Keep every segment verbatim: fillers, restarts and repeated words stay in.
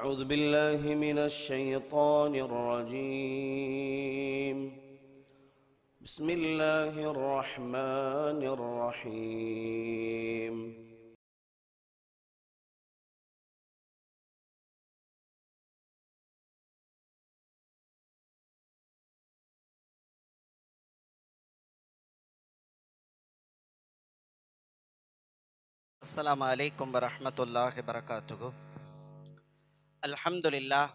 أعوذ بالله من الشيطان الرجيم. بسم الله الرحمن الرحيم. السلام عليكم ورحمة الله وبركاته. الحمد لله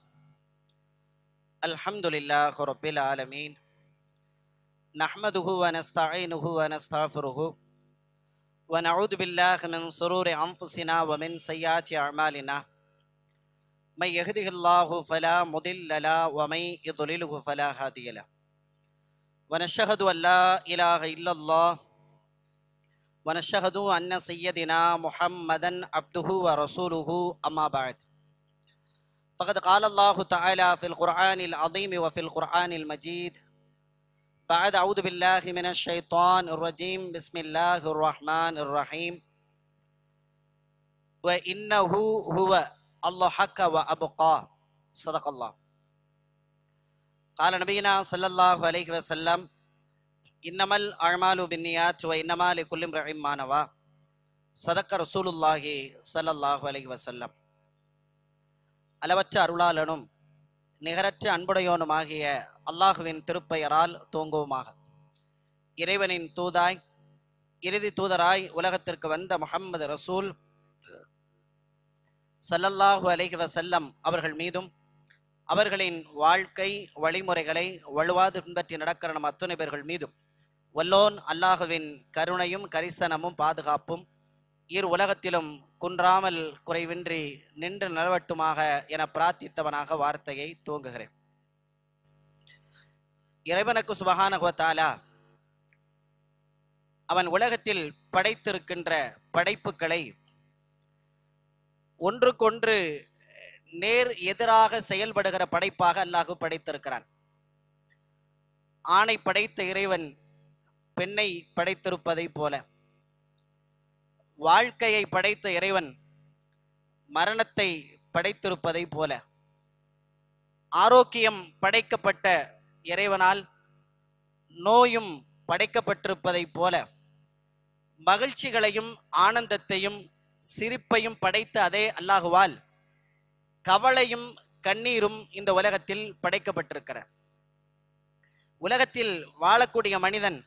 الحمد لله رب العالمين، نحمده ونستعينه ونستغفره ونعوذ بالله من شرور أنفسنا ومن سيئات أعمالنا. من يهده الله فلا مضل له ومن يضلله فلا هادي له. ونشهد أن لا إله إلا الله ونشهد أن سيدنا محمدا عبده ورسوله. أما بعد، فقد قال الله تعالى في القرآن العظيم وفي القرآن المجيد بعد أعوذ بالله من الشيطان الرجيم بسم الله الرحمن الرحيم. وإنه هو الله حق وأبقى. صدق الله. قال نبينا صلى الله عليه وسلم: إنما الأعمال بالنيات وإنما لكل امرئ ما نوى. صدق رسول الله صلى الله عليه وسلم. அளவற்ற அருளாளனும் நிகரற்ற அன்புடையோனுமாகிய அல்லாஹுவின் திருப்பெயரால் துவங்குவோமாக. இறைவனின் தூதாய் இறுதி தூதராய் உலகத்திற்கு வந்த முஹம்மது ரசூல் ஸல்லல்லாஹு அலைஹி வஸல்லம் அவர்கள் மீதும் அவர்களின் வாழ்க்கை வழிமுறைகளை வலுவாது பின்பற்றி நடக்கிற நம் அத்துணை பேர்கள் மீதும் வல்லோன் அல்லாஹுவின் கருணையும் கரிசனமும் பாதுகாப்பும் இரு உலகத்திலும் குன்றாமல் குறைவின்றி நின்று நிலவட்டுமாக என பிரார்த்தித்தவனாக வார்த்தையை துவங்குகிறேன். இறைவனுக்கு சுபஹானஹு வ தஆலா அவன் உலகத்தில் படைத்திருக்கின்ற படைப்புகளை ஒன்றுக்கொன்று நேர் எதிராக செயல்படுகிற படைப்பாக அல்லாஹ் படைத்திருக்கிறான். ஆணை படைத்த இறைவன் பெண்ணை படைத்திருப்பதை போல, வாழ்க்கையை படைத்த இறைவன் மரணத்தை படைத்திருப்பதை போல, ஆரோக்கியம் படைக்கப்பட்ட இறைவனால் நோயும் படைக்கப்பட்டிருப்பதை போல, மகிழ்ச்சிகளையும் ஆனந்தத்தையும் சிரிப்பையும் படைத்த அதே அல்லாஹுவால் கவலையும் கண்ணீரும் இந்த உலகத்தில் படைக்கப்பட்டிருக்கிற. உலகத்தில் வாழக்கூடிய மனிதன்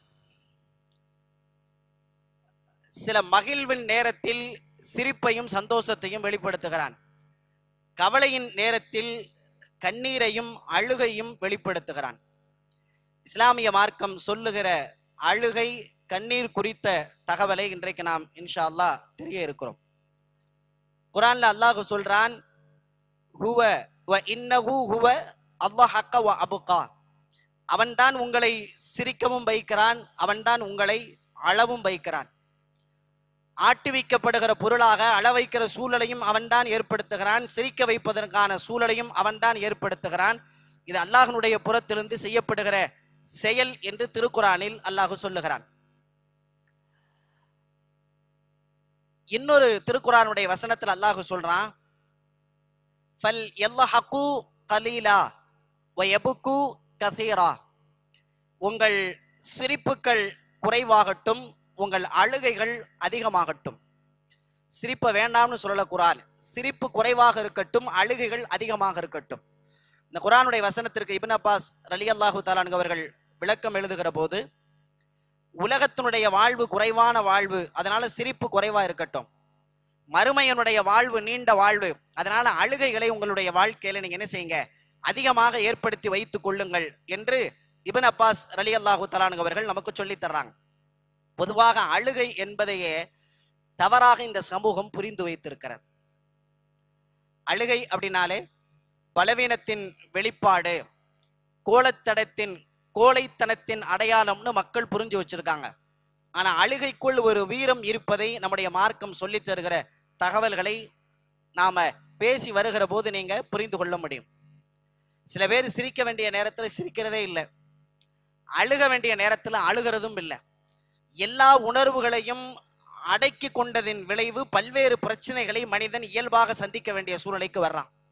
சில மகிழ்வின் நேரத்தில் சிரிப்பையும் சந்தோஷத்தையும் வெளிப்படுத்துகிறான், கவலையின் நேரத்தில் கண்ணீரையும் அழுகையும் வெளிப்படுத்துகிறான். இஸ்லாமிய மார்க்கம் சொல்லுகிற அழுகை கண்ணீர் குறித்த தகவலை இன்றைக்கு நாம் இன்ஷா அல்லாஹ் தெரிய இருக்கிறோம். குர்ஆன்ல அல்லாஹ் சொல்றான், ஹுவ வ இன்னஹு ஹுவ அல்லாஹ் ஹக்க வ அபுகா. அவன்தான் உங்களை சிரிக்கவும் வைக்கிறான், அவன்தான் உங்களை அழவும் வைக்கிறான். ஆட்டுவிக்கப்படுகிற பொருளாக அள வைக்கிற சூழலையும் அவன்தான் ஏற்படுத்துகிறான், சிரிக்க வைப்பதற்கான சூழலையும் அவன்தான் ஏற்படுத்துகிறான். இது அல்லாஹ்னுடைய புறத்திலிருந்து செய்யப்படுகிற செயல் என்று திருக்குர்ஆனில் அல்லாஹ் சொல்லுகிறான். இன்னொரு திருக்குர்ஆனுடைய வசனத்தில் அல்லாஹ் சொல்றான், ஃபல் யல்ஹகு கலீலா வ யப்கு கஸீரா. உங்கள் சிரிப்புகள் குறைவாகட்டும், உங்கள் அழுகைகள் அதிகமாகட்டும். சிரிப்பை வேண்டாம்னு சொல்லல குர்ஆன், சிரிப்பு குறைவாக இருக்கட்டும், அழுகைகள் அதிகமாக இருக்கட்டும். இந்த குர்ஆனுடைய வசனத்திற்கு இப்னு அப்பாஸ் ரலியல்லாஹு தஆலா அன்ஹு அவர்கள் விளக்கம் எழுதுகிற போது, உலகத்தினுடைய வாழ்வு குறைவான வாழ்வு, அதனால சிரிப்பு குறைவா இருக்கட்டும். மறுமையனுடைய வாழ்வு நீண்ட வாழ்வு, அதனால அழுகைகளை உங்களுடைய வாழ்க்கையில நீங்க என்ன செய்யுங்க, அதிகமாக ஏற்படுத்தி வைத்துக் கொள்ளுங்கள் என்று இப்னு அப்பாஸ் ரலியல்லாஹு தஆலா அன்ஹு அவர்கள் நமக்கு சொல்லி தர்றாங்க. பொதுவாக அழுகை என்பதையே தவறாக இந்த சமூகம் புரிந்து வைத்திருக்கிறது. அழுகை அப்படின்னாலே பலவீனத்தின் வெளிப்பாடு, கோலத்தடத்தின் கோழைத்தனத்தின் அடையாளம்னு மக்கள் புரிஞ்சு வச்சிருக்காங்க. ஆனா அழுகைக்குள் ஒரு வீரம் இருப்பதை நம்முடைய மார்க்கம் சொல்லித் தருகிற தகவல்களை நாம பேசி வருகிற போது நீங்க புரிந்து கொள்ள முடியும். சில பேர் சிரிக்க வேண்டிய நேரத்தில் சிரிக்கிறதே இல்லை, அழுக வேண்டிய நேரத்தில் அழுகிறதும் இல்லை. எல்லா உணர்வுகளையும் அடக்கி கொண்டதின் விளைவு பல்வேறு பிரச்சனைகளை மனிதன் இயல்பாக சந்திக்க வேண்டிய சூழ்நிலைக்கு வர்றான்.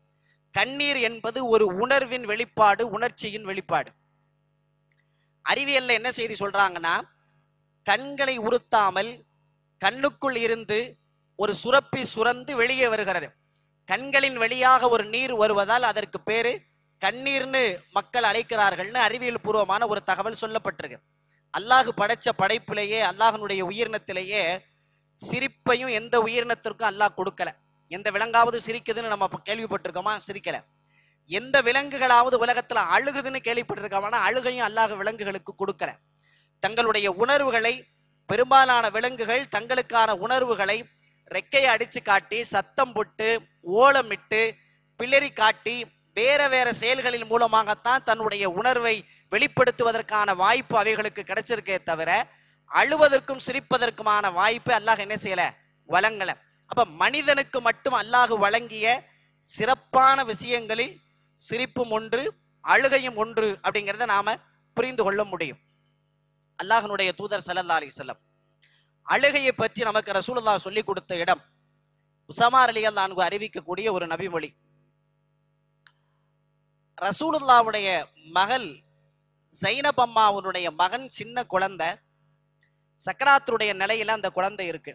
கண்ணீர் என்பது ஒரு உணர்வின் வெளிப்பாடு, உணர்ச்சியின் வெளிப்பாடு. அறிவியல்ல என்ன செய்தி சொல்றாங்கன்னா, கண்களை உறுத்தாமல் கண்ணுக்குள் இருந்து ஒரு சுரப்பி சுரந்து வெளியே வருகிறது. கண்களின் வழியாக ஒரு நீர் வருவதால் அதற்கு பேரு கண்ணீர்னு மக்கள் அழைக்கிறார்கள்னு அறிவியல் பூர்வமான ஒரு தகவல் சொல்லப்பட்டிருக்கு. அல்லாஹ் படைச்ச படைப்பிலேயே, அல்லாஹனுடைய உயிரினத்திலேயே சிரிப்பையும் எந்த உயிரினத்திற்கும் அல்லாஹ் கொடுக்கல. எந்த விலங்காவது சிரிக்குதுன்னு நம்ம கேள்விப்பட்டிருக்கோமா? சிரிக்கல. எந்த விலங்குகளாவது உலகத்துல அழுகுதுன்னு கேள்விப்பட்டிருக்கோம்னா அழுகையும் அல்லாஹ் விலங்குகளுக்கு கொடுக்கல. தங்களுடைய உணர்வுகளை, பெரும்பாலான விலங்குகள் தங்களுக்கான உணர்வுகளை ரெக்கையை அடிச்சு காட்டி, சத்தம் போட்டு, ஓலமிட்டு, பிளறி காட்டி, வேற வேற செயல்களின் மூலமாகத்தான் தன்னுடைய உணர்வை வெளிப்படுத்துவதற்கான வாய்ப்பு அவைகளுக்கு கிடைச்சிருக்கே தவிர அழுவதற்கும் சிரிப்பதற்குமான வாய்ப்பு அல்லாஹ் என்ன செய்யல, வழங்கல. அப்ப மனிதனுக்கு மட்டும் அல்லாஹ் வழங்கிய சிறப்பான விஷயங்களில் சிரிப்பும் ஒன்று, அழுகையும் ஒன்று அப்படிங்கிறத நாம புரிந்து கொள்ள முடியும். அல்லாஹ்னுடைய தூதர் ஸல்லல்லாஹு அலைஹி வஸல்லம் அழுகையை பற்றி நமக்கு ரசூலுல்லாஹ் சொல்லி கொடுத்த இடம் உஸாமா ரலியல்லாஹு அன்ஹு அறிவிக்கக்கூடிய ஒரு நபிமொழி. ரசூலுல்லாஹ்வுடைய மகள் ஸைனப் அம்மாவுடைய மகன் சின்ன குழந்தை, சக்கராத்துடைய நிலையில அந்த குழந்தை இருக்கு.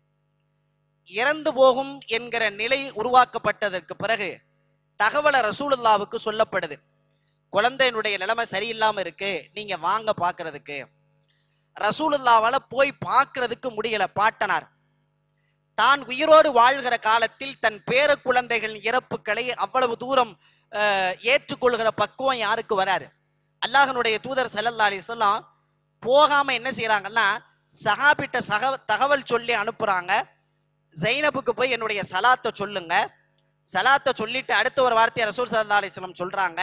இறந்து போகும் என்கிற நிலை உருவாக்கப்பட்டதற்கு பிறகு தகவலை ரசூலுல்லாஹ்வுக்கு சொல்லப்படுது. குழந்தையினுடைய நிலைமை சரியில்லாம இருக்கு, நீங்க வாங்க பாக்குறதுக்கு. ரசூலுல்லாஹ்வால போய் பார்க்கறதுக்கு முடியல. பாட்டனார் தான் உயிரோடு வாழ்கிற காலத்தில் தன் பேர குழந்தைகளின் இறப்புகளை அவ்வளவு தூரம் ஏற்றுக்கொள்கிற பக்குவம் யாருக்கு வராது. அல்லாஹ்னுடைய தூதர் ஸல்லல்லாஹு அலைஹி வஸல்லம் போகாம என்ன செய்யறாங்கன்னா, சஹாபிட்ட சக தகவல் சொல்லி அனுப்புறாங்க. ஸைனபுக்கு போய் என்னுடைய சலாத்தை சொல்லுங்க. சலாத்தை சொல்லிட்டு அடுத்த ஒரு வார்த்தையை ரசூல் ஸல்லல்லாஹு அலைஹி வஸல்லம் சொல்றாங்க,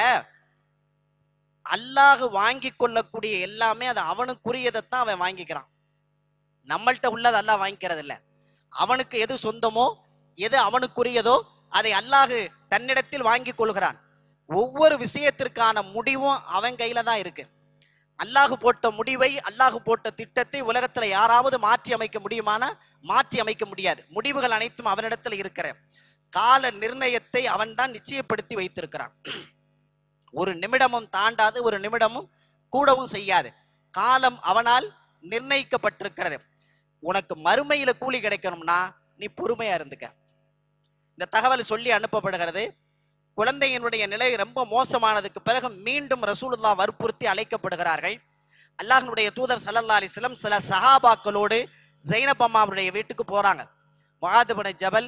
அல்லாஹ் வாங்கி கொள்ளக்கூடிய எல்லாமே அது அவனுக்குரியதைத்தான் அவன் வாங்கிக்கிறான். நம்மள்கிட்ட உள்ளது அல்லாஹ் வாங்கிக்கிறது இல்லை. அவனுக்கு எது சொந்தமோ, எது அவனுக்குரியதோ அதை அல்லாஹ் தன்னிடத்தில் வாங்கி கொள்கிறான். ஒவ்வொரு விஷயத்திற்கான முடிவும் அவன் கையில தான் இருக்கு. அல்லாஹ் போட்ட முடிவை, அல்லாஹ் போட்ட திட்டத்தை உலகத்துல யாராவது மாற்றி அமைக்க முடியுமானா மாற்றி அமைக்க முடியாது. முடிவுகள் அனைத்தும் அவனிடத்தில் இருக்கிற கால நிர்ணயத்தை அவன் தான் நிச்சயப்படுத்தி வைத்திருக்கிறான். ஒரு நிமிடமும் தாண்டாது, ஒரு நிமிடமும் கூடவும் செய்யாது. காலம் அவனால் நிர்ணயிக்கப்பட்டிருக்கிறது. உனக்கு மறுமையில கூலி கிடைக்கணும்னா நீ பொறுமையா இருந்துக்க. இந்த தகவல் சொல்லி அனுப்பப்படுகிறது. குழந்தையினுடைய நிலை ரொம்ப மோசமானதுக்கு பிறகு மீண்டும் ரசூலுல்லாஹ் வற்புறுத்தி அழைக்கப்படுகிறார்கள். அல்லாஹ்னுடைய தூதர் ஸல்லல்லாஹு அலைஹி வஸல்லம் சில சஹாபாக்களோடு ஸைனப் அம்மாவுடைய வீட்டுக்கு போறாங்க. முஆத் இப்னு ஜபல்,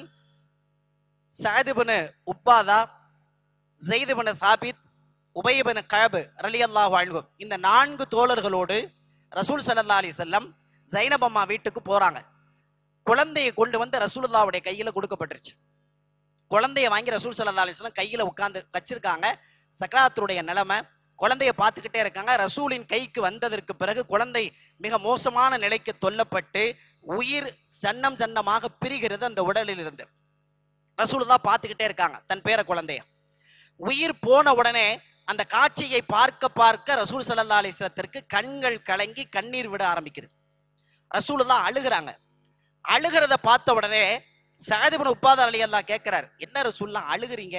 சஅத் இப்னு உப்பாதா, ஸைத் இப்னு சாபித், உபய் இப்னு கஅப் ரலியல்லாஹு அன்ஹு இந்த நான்கு தோழர்களோடு ரசூல் ஸல்லல்லாஹு அலைஹி வஸல்லம் ஸைனப் அம்மா வீட்டுக்கு போறாங்க. குழந்தையை கொண்டு வந்து ரசூலுல்லாஹ்வுடைய கையில கொடுக்கப்பட்டுருச்சு. குழந்தைய வாங்கி ரசூல் ஸல்லல்லாஹு அலைஹி வஸல்லம் கையில உட்கார்ந்து வச்சிருக்காங்க. சக்கராத்துடைய நிலைமை, குழந்தைய பார்த்துக்கிட்டே இருக்காங்க. ரசூலின் கைக்கு வந்ததற்கு பிறகு குழந்தை மிக மோசமான நிலைக்கு தொல்லப்பட்டு உயிர் சன்னம் சன்னமாக பிரிகிறது அந்த உடலில் இருந்து. ரசூலுல்லாஹ் பார்த்துக்கிட்டே இருக்காங்க தன் பேர குழந்தைய. உயிர் போன உடனே அந்த காட்சியை பார்க்க பார்க்க ரசூல் ஸல்லல்லாஹு அலைஹி வஸல்லத்திற்கு கண்கள் கலங்கி கண்ணீர் விட ஆரம்பிக்குது. ரசூலுல்லாஹ் அழுகிறாங்க. அழுகிறத பார்த்த உடனே சஅத் இப்னு உப்பாதா ரலியல்லாஹு கேட்கிறார், என்ன ரசூலுல்லாஹ் அழுகிறீங்க?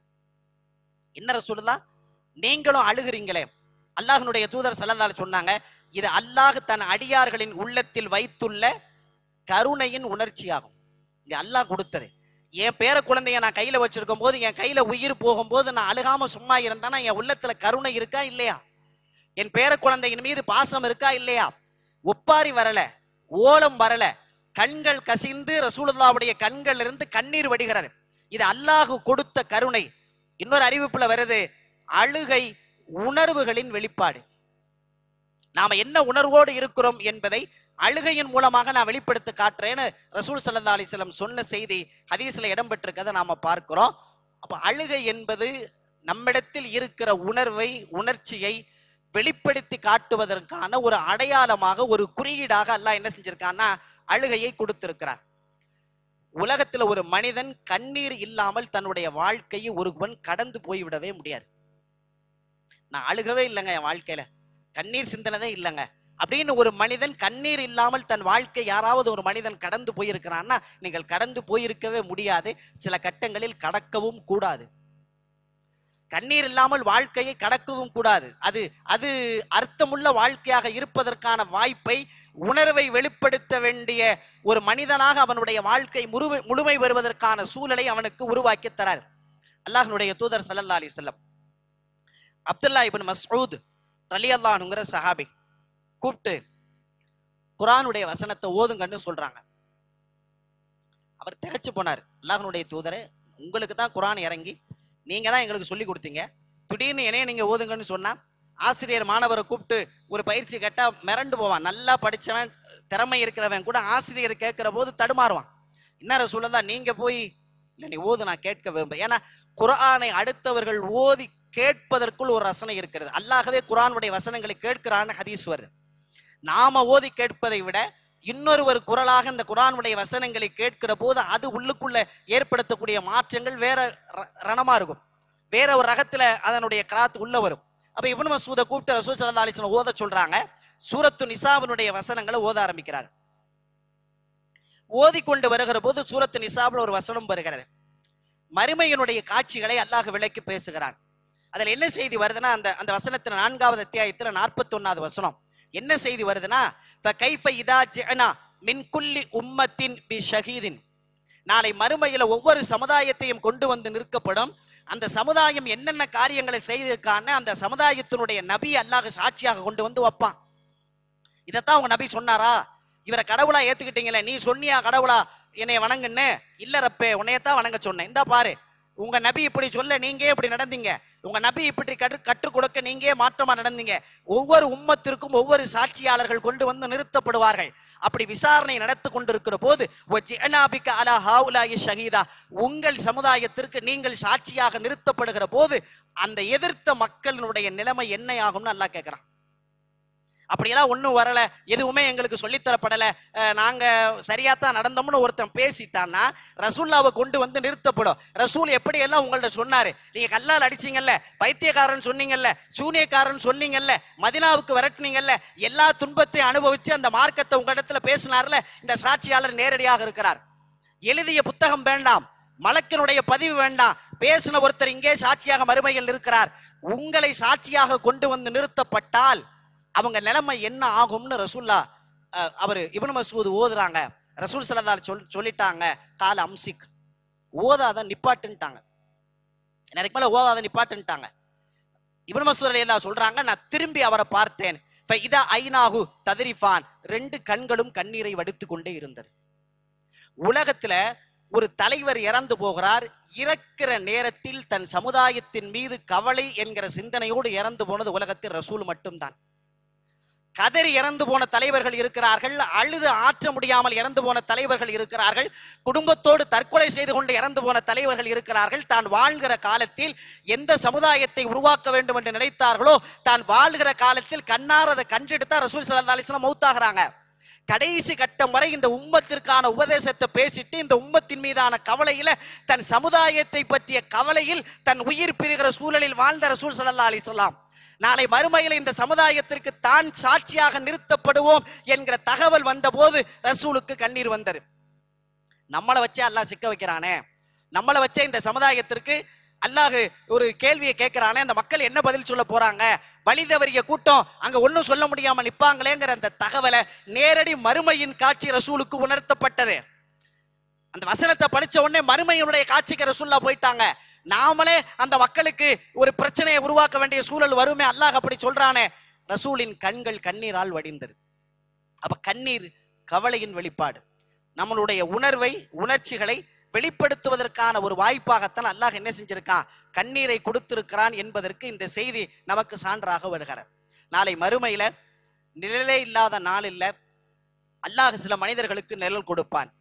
என்ன ரசூலுல்லாஹ் நீங்களும் அழுகிறீங்களே? அல்லாஹ்னுடைய தூதர் ஸல்லல்லாஹு அலைஹி சொன்னாங்க, இது அல்லாஹ் தன் அடியார்களின் உள்ளத்தில் வைத்துள்ள கருணையின் உணர்ச்சியாகும். இது அல்லாஹ் கொடுத்தது. என் பேர குழந்தைய நான் கையில வச்சிருக்கும் போது, என் கையில உயிர் போகும்போது நான் அழுகாம சும்மா இருந்தானா என் உள்ளத்துல கருணை இருக்கா இல்லையா? என் பேர குழந்தையின் மீது பாசம் இருக்கா இல்லையா? ஒப்பாரி வரல, ஓலம் வரல, கண்கள் கசிந்து ரசூலுல்லாஹ்வுடைய கண்கள் இருந்து கண்ணீர் வடிகிறது. இது அல்லாஹ் கொடுத்த கருணை. இன்னொரு அறிவிப்புல வருது, அழுகை உணர்வுகளின் வெளிப்பாடு. நாம என்ன உணர்வோடு இருக்கிறோம் என்பதை அழுகையின் மூலமாக நான் வெளிப்படுத்த காட்டுறேன்னு ரசூல் ஸல்லல்லாஹு அலைஹி வஸல்லம் சொன்ன செய்தி ஹதீஸ்ல இடம்பெற்றிருக்கதை நாம பார்க்கிறோம். அப்ப அழுகை என்பது நம்மிடத்தில் இருக்கிற உணர்வை, உணர்ச்சியை வெளிப்படுத்தி காட்டுவதற்கான ஒரு அடையாளமாக, ஒரு குறியீடாக அல்லாஹ் என்ன செஞ்சிருக்கான்னா அழுகையை கொடுத்திருக்கிறார். உலகத்துல ஒரு மனிதன் கண்ணீர் இல்லாமல் தன்னுடைய வாழ்க்கையை ஒருவன் கடந்து போய்விடவே முடியாது. நான் அழுகவே இல்லைங்க, என் வாழ்க்கையில கண்ணீர் சிந்தனதே இல்லைங்க அப்படின்னு ஒரு மனிதன் கண்ணீர் இல்லாமல் தன் வாழ்க்கை யாராவது ஒரு மனிதன் கடந்து போயிருக்கிறான்னா நீங்கள் கடந்து போயிருக்கவே முடியாது. சில கட்டங்களில் கடக்கவும் கூடாது. கண்ணீர் இல்லாமல் வாழ்க்கையை கடக்கவும் கூடாது. அது அது அர்த்தமுள்ள வாழ்க்கையாக இருப்பதற்கான வாய்ப்பை, உணர்வை வெளிப்படுத்த வேண்டிய ஒரு மனிதனாக அவனுடைய வாழ்க்கை முழுமை முழுமை பெறுவதற்கான சூழலை அவனுக்கு உருவாக்கி தரார். அல்லாஹ்வுடைய தூதர் ஸல்லல்லாஹு அலைஹி வஸல்லம் அப்துல்லா இப்னு மஸ்ஊத் ரலியல்லாஹு அன்ஹுங்கிற சஹாபி கூப்பிட்டு குர்ஆனுடைய வசனத்தை ஓதுங்கன்னு சொல்றாங்க. அவர் திகைச்சு போனார். அல்லாஹ்வுடைய தூதரே, உங்களுக்கு தான் குர்ஆன் இறங்கி நீங்க தான் எங்களுக்கு சொல்லி கொடுத்தீங்க, திடீர்னு என்னைய நீங்க ஓதுங்கன்னு சொன்னா ஆசிரியர் மாணவரை கூப்பிட்டு ஒரு பயிற்சி கேட்டா மிரண்டு போவான். நல்லா படிச்சவன், திறமை இருக்கிறவன் கூட ஆசிரியர் கேட்கிற போது தடுமாறுவான். என்ன ரசூலுல்லாஹ், நீங்க போய் இல்லை நீ ஓது, நான் கேட்க விரும்ப. ஏன்னா குர்ஆனை அடுத்தவர்கள் ஓதி கேட்பதற்குள் ஒரு ரசனை இருக்கிறது. அல்லாஹ்வே குர்ஆனுடைய வசனங்களை கேட்கிறான்னு ஹதீஸ் வருது. நாம ஓதி கேட்பதை விட இன்னொருவர் குரலாக இந்த குர்ஆனுடைய வசனங்களை கேட்கிற போது அது உள்ளுக்குள்ள ஏற்படுத்தக்கூடிய மாற்றங்கள் வேற ரணமா இருக்கும். வேற ஒரு ரகத்துல அதனுடைய கிராத் உள்ள வரும். அப்ப இப்னு மஸ்ஊத கூப்பிட்டு ரசூல் ஸல்லல்லாஹு அலைஹி வஸல்லம் ஓத சொல்றாங்க. சூரத்து நிசாவினுடைய வசனங்களை ஓத ஆரம்பிக்கிறார். ஓதிக்கொண்டு வருகிற போது சூரத்து நிசாவில் ஒரு வசனம் வருகிறது. மறுமையினுடைய காட்சிகளை அல்லாஹ் விளக்கி பேசுகிறான். அதுல என்ன செய்தி வருதுன்னா, அந்த அந்த வசனத்துல நான்காவது அத்தியாயத்துல நாற்பத்தி ஒன்னாவது வசனம் என்ன செய்தி வருதுன்னா, ஃபகைஃப இதா ஜிஅனா மின் குல்லி உம்மத்தின் பிஷஹீதின், நாளை மறுமையில ஒவ்வொரு சமுதாயத்தையும் கொண்டு வந்து நிற்கப்படும். அந்த சமுதாயம் என்னென்ன காரியங்களை செய்திருக்கான்னு அந்த சமுதாயத்தினுடைய நபி அல்லாஹ் சாட்சியாக கொண்டு வந்து வைப்பான். இதைத்தான் உங்க நபி சொன்னாரா? இவரை கடவுளா ஏத்துக்கிட்டீங்களே, நீ சொன்னியா கடவுளா என்னை வணங்குன்னு? இல்ல ரப்பே, உன்னையத்தான் வணங்க சொன்னேன். இந்த பாரு, உங்க நபி இப்படி சொல்ல நீங்க இப்படி நடந்தீங்க, உங்க நபி இப்படி கற்று கற்றுக் கொடுக்க நீங்க மாற்றமா நடந்தீங்க. ஒவ்வொரு உம்மத்திற்கும் ஒவ்வொரு சாட்சியாளர்கள் கொண்டு வந்து நிறுத்தப்படுவார்கள். அப்படி விசாரணை நடத்தி கொண்டிருக்கிற போது உங்கள் சமுதாயத்திற்கு நீங்கள் சாட்சியாக நிறுத்தப்படுகிற போது அந்த எதிர்த்த மக்களினுடைய நிலைமை என்ன ஆகும்னு அல்லாஹ் கேட்கிறான். அப்படியெல்லாம் ஒன்றும் வரல, எதுவுமே எங்களுக்கு சொல்லித்தரப்படலை, நாங்க சரியாத்தான் நடந்தோம்னு ஒருத்தன் பேசிட்டான்னா ரசூல்லாவை கொண்டு வந்து நிறுத்தப்படும். ரசூல் எப்படியெல்லாம் உங்கள்ட்ட சொன்னாரு, நீங்க கல்லால் அடிச்சீங்கல்ல, பைத்தியக்காரன் சொன்னீங்கல்ல, சூனியக்காரன் சொன்னீங்கல்ல, மதினாவுக்கு விரட்டினீங்கல்ல, எல்லா துன்பத்தையும் அனுபவிச்சு அந்த மார்க்கத்தை உங்களிடத்துல பேசினார்ல, இந்த சாட்சியாளர் நேரடியாக இருக்கிறார். எழுதிய புத்தகம் வேண்டாம், மலக்கினுடைய பதிவு வேண்டாம், பேசின ஒருத்தர் இங்கே சாட்சியாக மறுமையில் இருக்கிறார். உங்களை சாட்சியாக கொண்டு வந்து நிறுத்தப்பட்டால் அவங்க நிலைமை என்ன ஆகும்னு ரசூல்லா அவர் இப்னு மஸ்ஊத் ஓதுறாங்க. ரசூல் ஸல்லல்லாஹு அலைஹி வஸல்லம் சொல்லிட்டாங்க, கால அம்சிக், ஓதாத நிப்பாட்டுன்ட்டாங்க. எனக்கு மேல ஓதாத நிப்பாட்டுன்ட்டாங்க. இப்னு மஸ்ஊத் ரலியல்லாஹு சொல்றாங்க, நான் திரும்பி அவரை பார்த்தேன். ஃபஇதா ஐனாஹு தத்ரிஃபான், ரெண்டு கண்களும் கண்ணீரை வடித்து கொண்டே இருந்தது. உலகத்துல ஒரு தலைவர் இறந்து போகிறார், இறக்கிற நேரத்தில் தன் சமுதாயத்தின் மீது கவலை என்கிற சிந்தனையோடு இறந்து போனது உலகத்தில் ரசூல் மட்டும்தான். கதறி இறந்து போன தலைவர்கள் இருக்கிறார்கள், அழுது ஆற்ற முடியாமல் இறந்து போன தலைவர்கள் இருக்கிறார்கள், குடும்பத்தோடு தற்கொலை செய்து கொண்டு இறந்து போன தலைவர்கள் இருக்கிறார்கள். தான் வாழ்கிற காலத்தில் எந்த சமுதாயத்தை உருவாக்க வேண்டும் என்று நினைத்தார்களோ தான் வாழ்கிற காலத்தில் கண்ணாரதை கண்டெடுத்தா ரசூல் ஸல்லல்லாஹு அலைஹி வஸல்லம் மௌத்தாகிறாங்க. கடைசி கட்டம் வரை இந்த உம்மத்திற்கான உபதேசத்தை பேசிட்டு இந்த உம்மத்தின் மீதான கவலையில, தன் சமுதாயத்தை பற்றிய கவலையில் தன் உயிர் பிரிகிற சூழலில் வாழ்ந்த ரசூல் ஸல்லல்லாஹு அலைஹி வஸல்லம் நாளை மறுமையில் இந்த சமுதாயத்திற்கு தான் சாட்சியாக நிறுத்தப்படுவோம் என்கிற தகவல் வந்த போது ரசூலுக்கு கண்ணீர் வந்தது. நம்மளை வச்சே அல்லாஹ் சிக்க வைக்கிறானே, நம்மளை வச்சே இந்த சமுதாயத்திற்கு அல்லாஹ் ஒரு கேள்வியை கேட்கிறானே, அந்த மக்கள் என்ன பதில் சொல்ல போறாங்க, வழி தவறிய கூட்டம் அங்க ஒன்னும் சொல்ல முடியாம நிப்பாங்களேங்கிற அந்த தகவலை நேரடி மறுமையின் காட்சி ரசூலுக்கு உணர்த்தப்பட்டது. அந்த வசனத்தை படிச்ச உடனே மறுமையினுடைய காட்சிக்கு ரசூல்லா போயிட்டாங்க. நாமளே அந்த மக்களுக்கு ஒரு பிரச்சனையை உருவாக்க வேண்டிய சூழல் வருமே, அல்லாஹ் அப்படி சொல்றானே. ரசூலின் கண்கள் கண்ணீரால் வடிந்தது. அப்ப கண்ணீர் கவலையின் வெளிப்பாடு. நம்மளுடைய உணர்வை, உணர்ச்சிகளை வெளிப்படுத்துவதற்கான ஒரு வாய்ப்பாகத்தான் அல்லாஹ் என்ன செஞ்சிருக்கான், கண்ணீரை கொடுத்திருக்கிறான் என்பதற்கு இந்த செய்தி நமக்கு சான்றாக வருகிறது. நாளை மறுமையில நிழலே இல்லாத நாளில் அல்லாஹ் சில மனிதர்களுக்கு நிழல் கொடுப்பான்.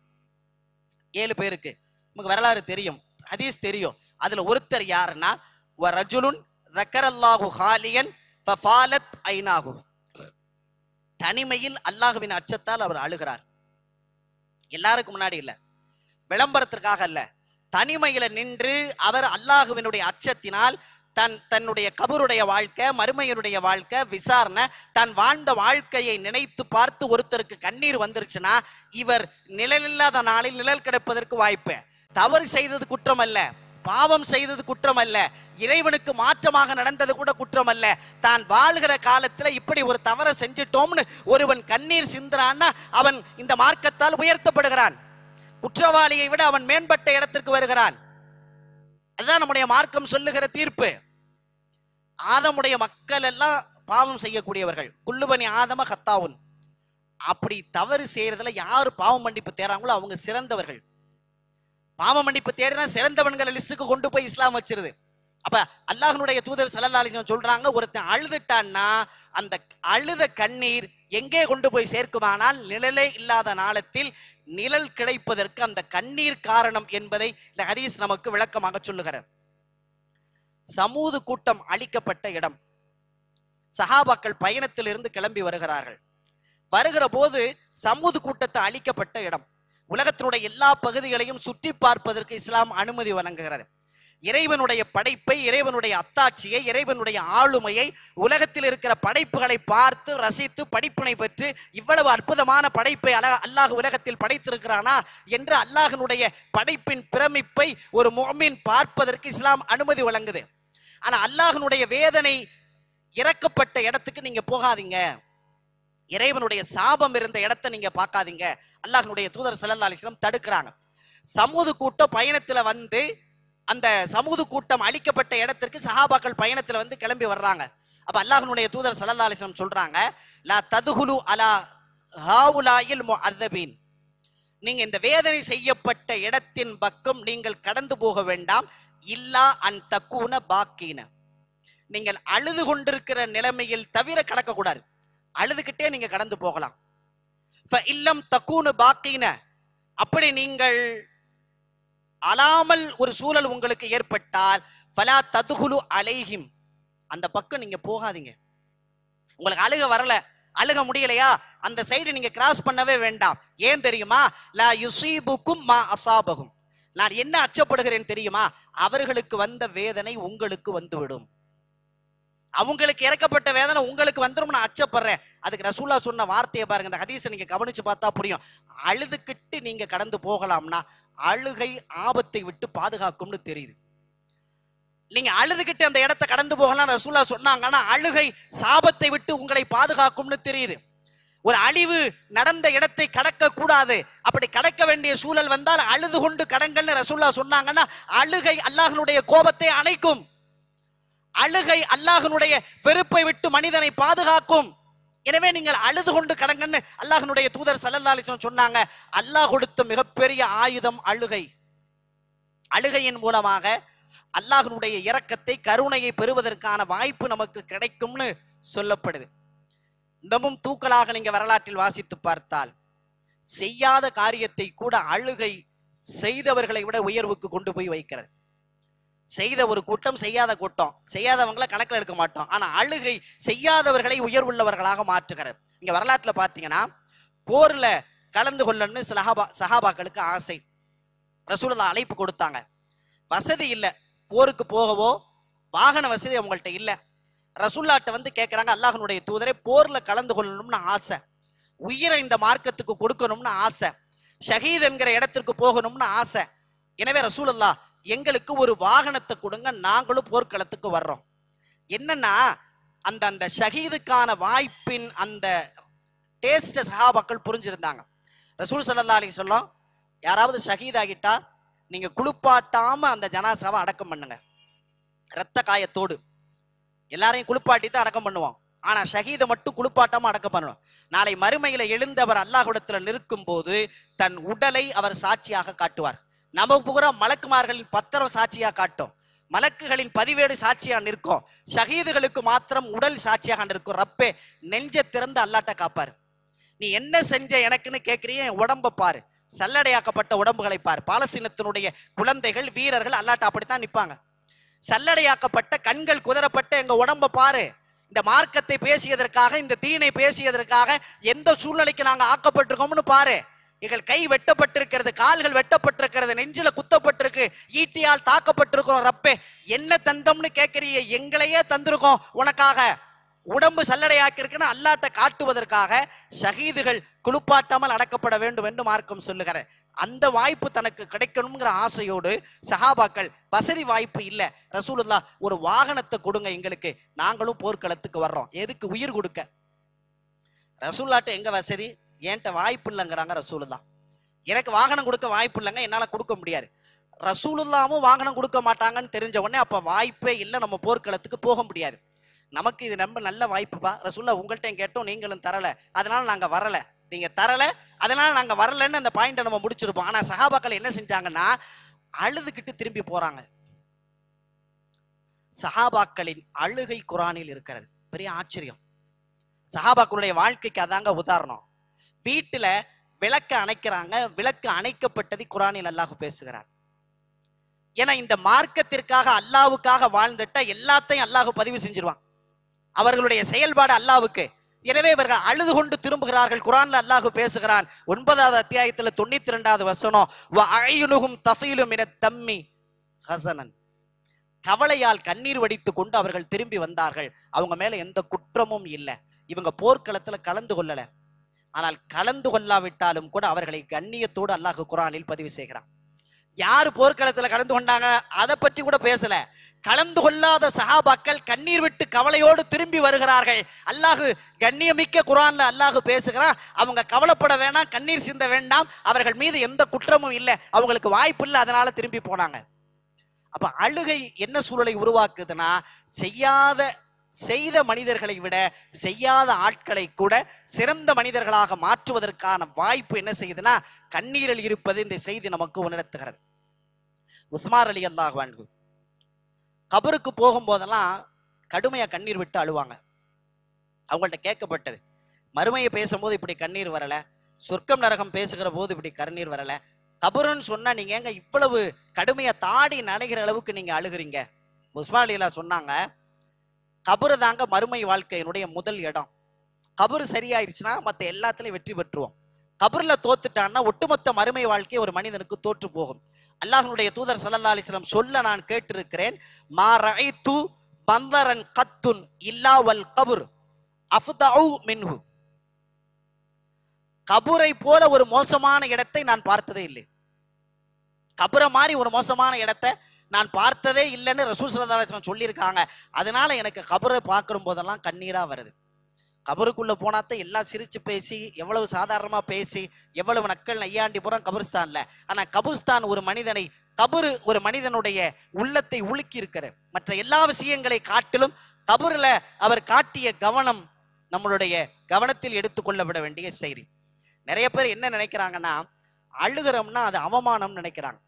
ஏழு பேருக்கு நமக்கு வரலாறு தெரியும், ஹதீஸ் தெரியும். அதுல ஒருத்தர் யாருன்னா, வரஜுலுன் ذكرல்லாஹு ஹாலியன் ஃபஃபாலத் ஐனாஹு, தனிமையில் அல்லாஹ்வின் அச்சத்தால் அவர் அழுகிறார். எல்லாருக்கும் முன்னாடி இல்ல, விளம்பரத்திற்காக அல்ல, தனிமையில நின்று அவர் அல்லாஹ்வினுடைய அச்சத்தினால் தன் தன்னுடைய கபருடைய வாழ்க்கை, மறுமையினுடைய வாழ்க்கை, விசாரணை, தான் வாழ்ந்த வாழ்க்கையை நினைத்து பார்த்து ஒருத்தருக்கு கண்ணீர் வந்துருச்சுன்னா இவர் நிழல் இல்லாத நாளில் நிழல் கிடைப்பதற்கு வாய்ப்பு. தவறு செய்தது குற்றம் அல்ல, பாவம் செய்தது குற்றம் அல்ல, இறைவனுக்கு மாற்றமாக நடந்தது கூட குற்றம் அல்ல. தான் வாழ்கிற காலத்துல இப்படி ஒரு தவறை செஞ்சிட்டோம்னு ஒருவன் கண்ணீர் சிந்துறான்னா அவன் இந்த மார்க்கத்தால் உயர்த்தப்படுகிறான். குற்றவாளியை விட அவன் மேம்பட்ட இடத்திற்கு வருகிறான். அதுதான் நம்முடைய மார்க்கம் சொல்லுகிற தீர்ப்பு. ஆதமுடைய மக்கள் எல்லாம் பாவம் செய்யக்கூடியவர்கள். குல்லுபனி ஆதம கத்தாவுன். அப்படி தவறு செய்யறதுல யாரு பாவம் மன்னிப்பு தேறாங்களோ அவங்க சிறந்தவர்கள். பாவ மன்னிப்பு தேடினா சிறந்தவன்கள் லிஸ்டுக்கு கொண்டு போய் இஸ்லாம் வச்சிருது. அப்ப அல்லாஹ்வுடைய தூதர் ஸல்லல்லாஹு அலைஹி வஸல்லம் சொல்றாங்க, ஒருத்தன் அழுதுட்டான்னா அந்த அழுத கண்ணீர் எங்கே கொண்டு போய் சேர்க்குமானால் நிழலே இல்லாத நாளத்தில் நிழல் கிடைப்பதற்கு அந்த கண்ணீர் காரணம் என்பதை இந்த ஹதீஸ் நமக்கு விளக்கமாக சொல்லுகிறது. சமூது கூட்டம் அழிக்கப்பட்ட இடம். சஹாபாக்கள் பயணத்தில் இருந்து கிளம்பி வருகிறார்கள். வருகிற போது சமூது கூட்டத்தை அழிக்கப்பட்ட இடம். உலகத்தினுடைய எல்லா பகுதிகளையும் சுற்றி பார்ப்பதற்கு இஸ்லாம் அனுமதி வழங்குகிறது. இறைவனுடைய படைப்பை, இறைவனுடைய அத்தாட்சியை, இறைவனுடைய ஆளுமையை, உலகத்தில் இருக்கிற படைப்புகளை பார்த்து ரசித்து படிப்பினை பெற்று இவ்வளவு அற்புதமான படைப்பை அல்லாஹ் உலகத்தில் படைத்திருக்கிறானா என்று அல்லாஹ்வுடைய படைப்பின் பிரமிப்பை ஒரு முஃமின் பார்ப்பதற்கு இஸ்லாம் அனுமதி வழங்குது. ஆனா அல்லாஹ்வுடைய வேதனை இறக்கப்பட்ட இடத்துக்கு நீங்க போகாதீங்க, இறைவனுடைய சாபம் இருந்த இடத்தை நீங்க பார்க்காதீங்க, அல்லாஹ்வுடைய தூதர் ஸல்லல்லாஹு அலைஹி வஸல்லம் தடுக்கிறாங்க. சமூது கூட்டம் பயணத்துல வந்து அந்த சமூது கூட்டம் அழிக்கப்பட்ட இடத்திற்கு சஹாபாக்கள் பயணத்துல வந்து கிளம்பி வர்றாங்க. அப்ப அல்லாஹ்வுடைய தூதர் ஸல்லல்லாஹு அலைஹி வஸல்லம் சொல்றாங்க, லா ததுகுலு அலா ஹாவுலாயில் முஅzzபீன். நீங்க இந்த வேதனை செய்யப்பட்ட இடத்தின் பக்கம் நீங்கள் கடந்து போக வேண்டாம். இல்லா அன் தக்கூன பாக்கீன. நீங்கள் அழுது கொண்டிருக்கிற நிலைமையில் தவிர கடக்க கூடாது. அழுதுகிட்டே நீங்க கடந்து போகலாம். இல்லம் தக்கூனு பாக்கீன. அப்படி நீங்கள் அழாமல் ஒரு சூழல் உங்களுக்கு ஏற்பட்டால் ஃபலா ததுகுலு அலைஹிம். அந்த பக்கம் நீங்க போகாதீங்க. உங்களுக்கு அழுக வரல, அழுக முடியலையா, அந்த சைடு நீங்க கிராஸ் பண்ணவே வேண்டாம். ஏன் தெரியுமா? லா யுசீபுக்கும் மா அசாபகும். நான் என்ன அச்சப்படுகிறேன் தெரியுமா? அவர்களுக்கு வந்த வேதனை உங்களுக்கு வந்துவிடும். அவங்களுக்கு இறக்கப்பட்ட வேதனை உங்களுக்கு வந்துடும், நான் அச்சப்படுறேன். அதுக்கு ரசூலுல்லாஹ் சொன்ன வார்த்தையை பாருங்க, இந்த ஹதீஸை நீங்க கவனிச்சு பார்த்தா புரியும். அழுதுகிட்டு நீங்க கடந்து போகலாம்னா அழுகை ஆபத்தை விட்டு பாதுகாக்கும்னு தெரியுது. நீங்க அழுதுகிட்டு அந்த இடத்தை கடந்து போகலாம் ரசூலுல்லாஹ் சொன்னாங்கன்னா அழுகை சாபத்தை விட்டு உங்களை பாதுகாக்கும்னு தெரியுது. ஒரு அழிவு நடந்த இடத்தை கடக்க கூடாது. அப்படி கடக்க வேண்டிய சூழல் வந்தால் அழுது கொண்டு கடங்கள்னு ரசூலுல்லாஹ் சொன்னாங்கன்னா அழுகை அல்லாஹ்வுடைய கோபத்தை அணைக்கும். அழுகை அல்லாஹ்வுடைய வெறுப்பை விட்டு மனிதனை பாதுகாக்கும். எனவே நீங்கள் அழுது கொண்டு கடங்கன்னு அல்லாஹ்வுடைய தூதர் ஸல்லல்லாஹு அலைஹி வஸல்லம் சொன்னாங்க. அல்லாஹ் கொடுத்த மிகப்பெரிய ஆயுதம் அழுகை. அழுகையின் மூலமாக அல்லாஹ்வுடைய இரக்கத்தை, கருணையை பெறுவதற்கான வாய்ப்பு நமக்கு கிடைக்கும்னு சொல்லப்படுது. இன்னமும் தூக்கலாக நீங்க வரலாற்றில் வாசித்து பார்த்தால் செய்யாத காரியத்தை கூட அழுகை செய்தவர்களை விட உயர்வுக்கு கொண்டு போய் வைக்கிறது. செய்த ஒரு கூட்டம், செய்யாத கூட்டம், செய்யாதவங்களை கணக்கில் எடுக்க மாட்டோம். ஆனா அழுகை செய்யாதவர்களை உயர்வுள்ளவர்களாக மாற்றுகிறது. இங்க வரலாற்றுல பாத்தீங்கன்னா போர்ல கலந்து கொள்ளணும்னு சஹாபா சஹாபாக்களுக்கு ஆசை. ரசூலுல்லாஹ் அழைப்பு கொடுத்தாங்க. வசதி இல்லை, போருக்கு போகவோ வாகன வசதி அவங்கள்ட்ட இல்லை. ரசூலுல்லாஹ்ட்ட வந்து கேட்கிறாங்க, அல்லாஹ்வுடைய தூதரே, போர்ல கலந்து கொள்ளணும்னு ஆசை, உயிரை இந்த மார்க்கத்துக்கு கொடுக்கணும்னு ஆசை, ஷஹீத் என்கிற இடத்திற்கு போகணும்னு ஆசை. எனவே ரசூலுல்லாஹ் எங்களுக்கு ஒரு வாகனத்தை கொடுங்க, நாங்களும் போர்க்களத்துக்கு வர்றோம். என்னன்னா அந்த அந்த ஷஹீதுக்கான வாய்ப்பின் அந்த டேஸ்ட சஹாபாக்கள் புரிஞ்சிருந்தாங்க. ரசூல் ஸல்லல்லாஹு அலைஹி வஸல்லம் யாராவது ஷஹீத் ஆகிட்டா நீங்க குளிப்பாட்டாம அந்த ஜனாசாவை அடக்கம் பண்ணுங்க, இரத்த காயத்தோடு. எல்லாரையும் குளிப்பாட்டி தான் அடக்கம் பண்ணுவோம், ஆனா ஷஹீதை மட்டும் குளிப்பாட்டாம அடக்கம் பண்ணுவோம். நாளை மறுமையில எழுந்தவர் அல்லாஹ்விடத்துல நிற்கும் போது தன் உடலை அவர் சாட்சியாக காட்டுவார். நம்ம புகிற மலக்குமார்களின் பத்திரம் சாட்சியா காட்டும், மலக்குகளின் பதிவேடு சாட்சியா நிற்கும். ஷஹீதுகளுக்கு மாத்திரம் உடல் சாட்சியாக நிற்கும். ரப்பே, நெஞ்ச திறந்து அல்லாட்ட காப்பாரு. நீ என்ன செஞ்ச எனக்குன்னு கேட்கிறிய, என் உடம்ப பாரு, சல்லடையாக்கப்பட்ட உடம்புகளை பாரு. பாலஸ்தீனத்தினுடைய குழந்தைகள், வீரர்கள் அல்லாட்ட அப்படித்தான் நிற்பாங்க. சல்லடையாக்கப்பட்ட கண்கள் குதறப்பட்ட எங்க உடம்ப பாரு. இந்த மார்க்கத்தை பேசியதற்காக, இந்த தீனை பேசியதற்காக எந்த சூழ்நிலைக்கு நாங்க ஆக்கப்பட்டிருக்கோம்னு பாரு. எங்கள் கை வெட்டப்பட்டிருக்கிறது, கால்கள் வெட்டப்பட்டிருக்கிறது, நெஞ்சில குத்தப்பட்டிருக்கு, ஈட்டியால் தாக்கப்பட்டிருக்கிறோம். ரப்பே, என்ன தந்தம்னு கேட்கறிய, எங்களையே தந்திருக்கோம் உனக்காக. உடம்பு சல்லடையாக்கி இருக்குன்னு அல்லாட்ட காட்டுவதற்காக ஷஹீதுகள் குளிப்பாட்டாமல் அடக்கப்பட வேண்டும் என்று மார்க்கம் சொல்லுகிற. அந்த வாய்ப்பு தனக்கு கிடைக்கணுங்கிற ஆசையோடு சஹாபாக்கள், வசதி வாய்ப்பு இல்லை, ரசூலுல்லாஹ் ஒரு வாகனத்தை கொடுங்க எங்களுக்கு, நாங்களும் போர்க்களத்துக்கு வர்றோம். எதுக்கு? உயிர் கொடுக்க. ரசூலுல்லாஹ்ட்ட எங்க வசதி? என்கிட்ட வாய்ப்பு இல்லைங்கிறாங்க ரசூலுல்லாஹ். எனக்கு வாகனம் கொடுக்க வாய்ப்பு இல்லைங்க, என்னால கொடுக்க முடியாது. ரசூலுல்லாஹ்வும் வாகனம் கொடுக்க மாட்டாங்கன்னு தெரிஞ்ச உடனே அப்ப வாய்ப்பே இல்லை, நம்ம போர்க்களத்துக்கு போக முடியாது. நமக்கு இது நம்ம நல்ல வாய்ப்புப்பா, ரசூலுல்லாஹ் உங்கள்கிட்ட கேட்டோம், நீங்களும் தரல, அதனால நாங்க வரல, நீங்க தரல அதனால நாங்க வரலன்னு அந்த பாயிண்ட நம்ம முடிச்சிருப்போம். ஆனா சஹாபாக்கள் என்ன செஞ்சாங்கன்னா அழுதுகிட்டு திரும்பி போறாங்க. சஹாபாக்களின் அழுகை குர்ஆனில் இருக்கிறது. பெரிய ஆச்சரியம். சஹாபாக்களுடைய வாழ்க்கைக்கு அதாங்க உதாரணம். வீட்டுல விளக்கு அணைக்கிறாங்க, விளக்கு அணைக்கப்பட்டது குர்ஆனில் அல்லாஹ் பேசுகிறார். ஏன்னா இந்த மார்க்கத்திற்காக அல்லாஹ்வுக்காக வாழ்ந்துட்டா எல்லாத்தையும் அல்லாஹ் பதிவு செஞ்சிருவான். அவர்களுடைய செயல்பாடு அல்லாஹ்வுக்கு. எனவே இவர்கள் அழுது கொண்டு திரும்புகிறார்கள். குர்ஆன்ல அல்லாஹ் பேசுகிறான், ஒன்பதாவது அத்தியாயத்துல தொண்ணூத்தி ரெண்டாவது வசனம், வ அய்யுனுஹும் தஃபீலு மினத் தம்மி ஹஸனன். கவலையால் கண்ணீர் வடித்து கொண்டு அவர்கள் திரும்பி வந்தார்கள். அவங்க மேல எந்த குற்றமும் இல்லை. இவங்க போர்க்களத்துல கலந்து கொள்ளல. ஆனால் கலந்து கொள்ளாவிட்டாலும் கூட அவர்களை கண்ணியத்தோடு அல்லாஹ் குர்ஆனில் பதிவு செய்கிறான். யாரு போர்க்களத்துல கலந்து கொண்டாங்க அதை பற்றி கூட பேசல. கலந்து கொள்ளாத சஹாபாக்கள் கண்ணீர் விட்டு கவலையோடு திரும்பி வருகிறார்கள். அல்லாஹ் கண்ணியமிக்க குர்ஆன்ல அல்லாஹ் பேசுகிறான், அவங்க கவலைப்பட வேண்டாம், கண்ணீர் சிந்த வேண்டாம், அவர்கள் மீது எந்த குற்றமும் இல்லை, அவங்களுக்கு வாய்ப்பு இல்லை, அதனால திரும்பி போனாங்க. அப்ப அழுகை என்ன சூழலை உருவாக்குதுன்னா, செய்யாத செய்த மனிதர்களை விட செய்யாத ஆட்களை கூட சிறந்த மனிதர்களாக மாற்றுவதற்கான வாய்ப்பு என்ன செய்யுதுன்னா கண்ணீரில் இருப்பது இந்த செய்தி நமக்கு உணர்த்துகிறது. உஸ்மான் ரலியல்லாஹு அன்ஹு கபருக்கு போகும்போதெல்லாம் கடுமையா கண்ணீர் விட்டு அழுவாங்க. அவங்கள்ட்ட கேட்கப்பட்டது, மறுமையை பேசும்போது இப்படி கண்ணீர் வரல, சொர்க்கம் நரகம் பேசுகிற போது இப்படி கண்ணீர் வரல, கபருன்னு சொன்னா நீங்க ஏங்க இவ்வளவு கடுமையா தாடி நனைகிற அளவுக்கு நீங்க அழுகிறீங்க? உஸ்மான் ரலியல்லாஹு சொன்னாங்க, கபரு தாங்க மறுமை வாழ்க்கையினுடைய முதல் இடம். கபரு சரியாயிருச்சுன்னா மற்ற எல்லாத்துலயும் வெற்றி பெற்றுவோம். கபர்ல தோத்துட்டான்னா ஒட்டுமொத்த மறுமை வாழ்க்கை ஒரு மனிதனுக்கு தோற்று போகும். அல்லாஹ்வுடைய தூதர் ஸல்லல்லாஹு அலைஹி வஸல்லம் சொல்ல நான் கேட்டிருக்கிறேன், மா ரஐது பந்தரன் கத்துன் இல்லா வல் கபர் அஃதஉ மின்ஹு. கபரை போல ஒரு மோசமான இடத்தை நான் பார்த்ததே இல்லை. கபரை மாதிரி ஒரு மோசமான இடத்தை நான் பார்த்ததே இல்லைன்னு ரசூல் ஸல்லல்லாஹு அலைஹி வஸல்லம் சொல்லியிருக்காங்க. அதனால எனக்கு கபரை பார்க்கிற போதெல்லாம் கண்ணீரா வருது. கபருக்குள்ள போனாத்தான் எல்லாம் சிரிச்சு பேசி, எவ்வளவு சாதாரணமா பேசி, எவ்வளவு நக்கல் நையாண்டி புறம் கபருஸ்தான்ல. ஆனா கபருஸ்தான் ஒரு மனிதனை, கபரு ஒரு மனிதனுடைய உள்ளத்தை உலுக்கி இருக்கிறது. மற்ற எல்லா விஷயங்களை காட்டிலும் கபருல அவர் காட்டிய கவனம் நம்மளுடைய கவனத்தில் எடுத்துக்கொள்ளப்பட வேண்டிய செய்தி. நிறைய பேர் என்ன நினைக்கிறாங்கன்னா, அழுகிறோம்னா அது அவமானம் நினைக்கிறாங்க,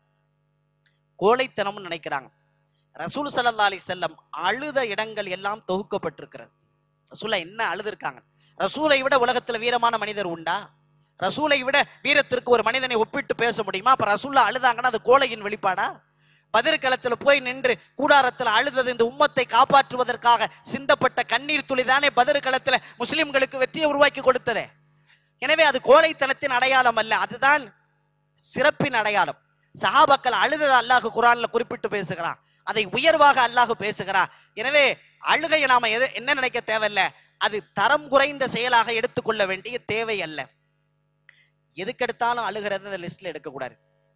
கோழைத்தனம் நினைக்கிறாங்க. ரசூல் ஸல்லல்லாஹு அலைஹி வஸல்லம் அழுத இடங்கள் எல்லாம் தொகுக்கப்பட்டிருக்கிறது. ரசூலை என்ன அழுதுருக்காங்க? ரசூலை விட உலகத்துல வீரமான மனிதர் உண்டா? ரசூலை விட வீரத்திற்கு ஒரு மனிதனை ஒப்பிட்டு பேச முடியுமா? அப்ப ரசூல்லா அழுதாங்கன்னா அது கோழையின் வெளிப்பாடா? பதிர்களத்துல போய் நின்று கூடாரத்தில் அழுதது இந்த உம்மத்தை காப்பாற்றுவதற்காக சிந்தப்பட்ட கண்ணீர் துளி தானே பதிர்களத்துல முஸ்லிம்களுக்கு வெற்றியை உருவாக்கி கொடுத்ததே. எனவே அது கோழைத்தனத்தின் அடையாளம் அல்ல, அதுதான் சிறப்பின் அடையாளம். சஹாபாக்கள் அழுததை அல்லாஹ் குர்ஆன்ல குறிப்பிட்டு பேசுகிறான், அதை உயர்வாக அல்லாஹ் பேசுகிறான். எனவே அழுகையை நாம எது என்ன நினைக்க தேவையில்லை, அது தரம் குறைந்த செயலாக எடுத்துக்கொள்ள வேண்டிய தேவை அல்ல. எதுக்கெடுத்தாலும் அழுகிறது அந்த லிஸ்ட்ல எடுக்கக்கூடாது.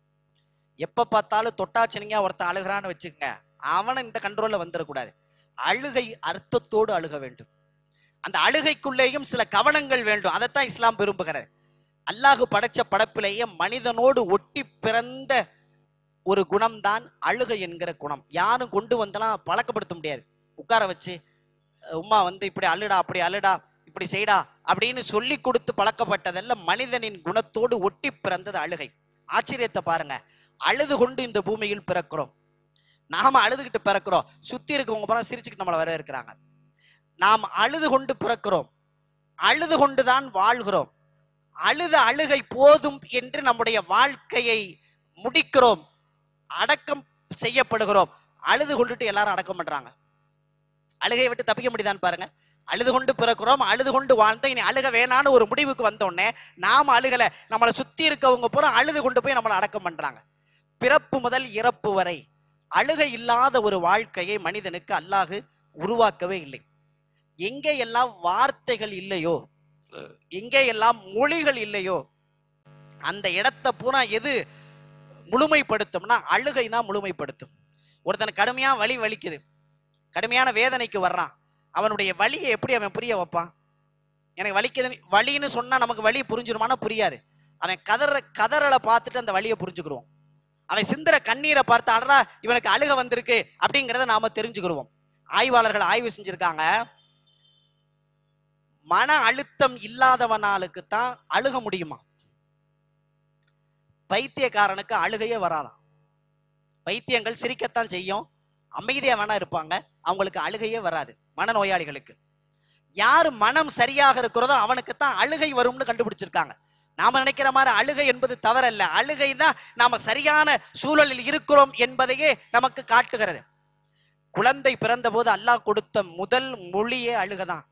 எப்ப பார்த்தாலும் தொட்டாச்சினிங்க ஒருத்தன் அழுகிறான்னு வச்சுக்கங்க, அவனை இந்த கண்ட்ரோல்ல வந்துடக்கூடாது. அழுகை அர்த்தத்தோடு அழுக வேண்டும். அந்த அழுகைக்குள்ளேயும் சில கவனங்கள் வேண்டும். அதைத்தான் இஸ்லாம் விரும்புகிறது. அல்லாஹ் படைச்ச படைப்பிலேயே மனிதனோடு ஒட்டி பிறந்த ஒரு குணம்தான் அழுகை என்கிற குணம். யாரும் கொண்டு வந்தெல்லாம் பழக்கப்படுத்த முடியாது. உட்கார வச்சு உம்மா வந்து இப்படி அழுடா, அப்படி அழுடா, இப்படி செய்டா அப்படின்னு சொல்லி கொடுத்து பழக்கப்பட்டதல்ல, மனிதனின் குணத்தோடு ஒட்டி பிறந்தது அழுகை. ஆச்சரியத்தை பாருங்க, அழுது கொண்டு இந்த பூமியில் பிறக்கிறோம். நாம அழுதுகிட்டு பிறக்கிறோம், சுத்தி இருக்கவங்க பூரா சிரிச்சுக்கிட்டு நம்மளை வரவேற்கிறாங்க. நாம் அழுது கொண்டு பிறக்கிறோம், அழுது கொண்டுதான் வாழ்கிறோம். அழுத அழுகை போதும் என்று நம்முடைய வாழ்க்கையை முடிக்கிறோம், அடக்கம் செய்யப்படுகிறோம். அழுது கொண்டுட்டு எல்லாரும் அடக்கம் பண்றாங்க. அழுகையை விட்டு தப்பிக்க முடியுதான்னு பாருங்க. அழுது கொண்டு பிறக்கிறோம், அழுது கொண்டு வாழ்ந்தோம், இனி அழுக வேணான்னு ஒரு முடிவுக்கு வந்தோடனே நாம அழுகல, நம்மளை சுத்தி இருக்கவங்க பூரா அழுது கொண்டு போய் நம்மளை அடக்கம் பண்றாங்க. பிறப்பு முதல் இறப்பு வரை அழுகை இல்லாத ஒரு வாழ்க்கையை மனிதனுக்கு அல்லாஹ் உருவாக்கவே இல்லை. எங்கே எல்லாம் வார்த்தைகள் இல்லையோ, எங்கே எல்லாம் மொழிகள் இல்லையோ, அந்த இடத்தை பூரா எது முழுமைப்படுத்தும்னா அழுகை தான் முழுமைப்படுத்தும். ஒருத்தனுக்கு கடுமையா வலி வலிக்குது, கடுமையான வேதனைக்கு வர்றான், அவனுடைய வலியை எப்படி அவன் புரிய வைப்பான்? எனக்கு வலிக்குது வலின்னு சொன்னா நமக்கு வலி புரிஞ்சிருமானா புரியாது. அவன் கதற கதறலை பார்த்துட்டு அந்த வலியை புரிஞ்சுக்கிடுவோம். அவன் சிந்துற கண்ணீரை பார்த்து அடடா இவனுக்கு அழுக வந்திருக்கு அப்படிங்கிறத நாம தெரிஞ்சுக்கிடுவோம். ஆய்வாளர்கள் ஆய்வு செஞ்சிருக்காங்க, மன அழுத்தம் இல்லாதவனாலுக்கு தான் அழுக முடியுமா, பைத்தியக்காரனுக்கு அழுகையே வராதான். பைத்தியங்கள் சிரிக்கத்தான் செய்யும், அமைதியா வேணா இருப்பாங்க, அவங்களுக்கு அழுகையே வராது. மனநோயாளிகளுக்கு யாரு மனம் சரியாக இருக்கிறதோ அவனுக்கு தான் அழுகை வரும்னு கண்டுபிடிச்சிருக்காங்க. நாம நினைக்கிற மாதிரி அழுகை என்பது தவறல்ல, அழுகை தான் நாம சரியான சூழலில் இருக்கிறோம் என்பதையே நமக்கு காட்டுகிறது. குழந்தை பிறந்த போது அல்லாஹ் கொடுத்த முதல் மொழியே அழுகதான்.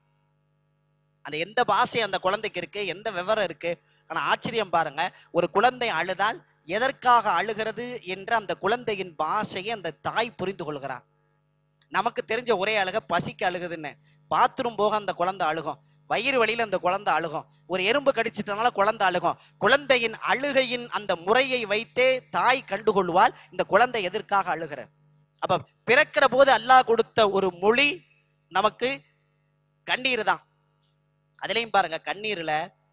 அந்த எந்த பாஷை அந்த குழந்தைக்கு இருக்கு, எந்த விவரம் இருக்கு. ஆனா ஆச்சரியம் பாருங்க, ஒரு குழந்தை அழுதால் எதற்காக அழுகிறது என்ற அந்த குழந்தையின் பாஷையை அந்த தாய் புரிந்து கொள்கிறார். நமக்கு தெரிஞ்ச ஒரே அழுக பசிக்கு அழுகுதுன்னு, பாத்ரூம் போக அந்த குழந்தை அழுகும், வயிறு வலியில அந்த குழந்தை அழுகும், ஒரு எறும்பு கடிச்சிட்டனால குழந்தை அழுகும். குழந்தையின் அழுகையின் அந்த முறையை வைத்தே தாய் கண்டுகொள்வாள் இந்த குழந்தை எதற்காக அழுகிற. அப்ப பிறக்கிற போது அல்லாஹ் கொடுத்த ஒரு மொழி நமக்கு கண்ணீர் தான். அதுலயும் பாருங்க, கண்ணீர்ல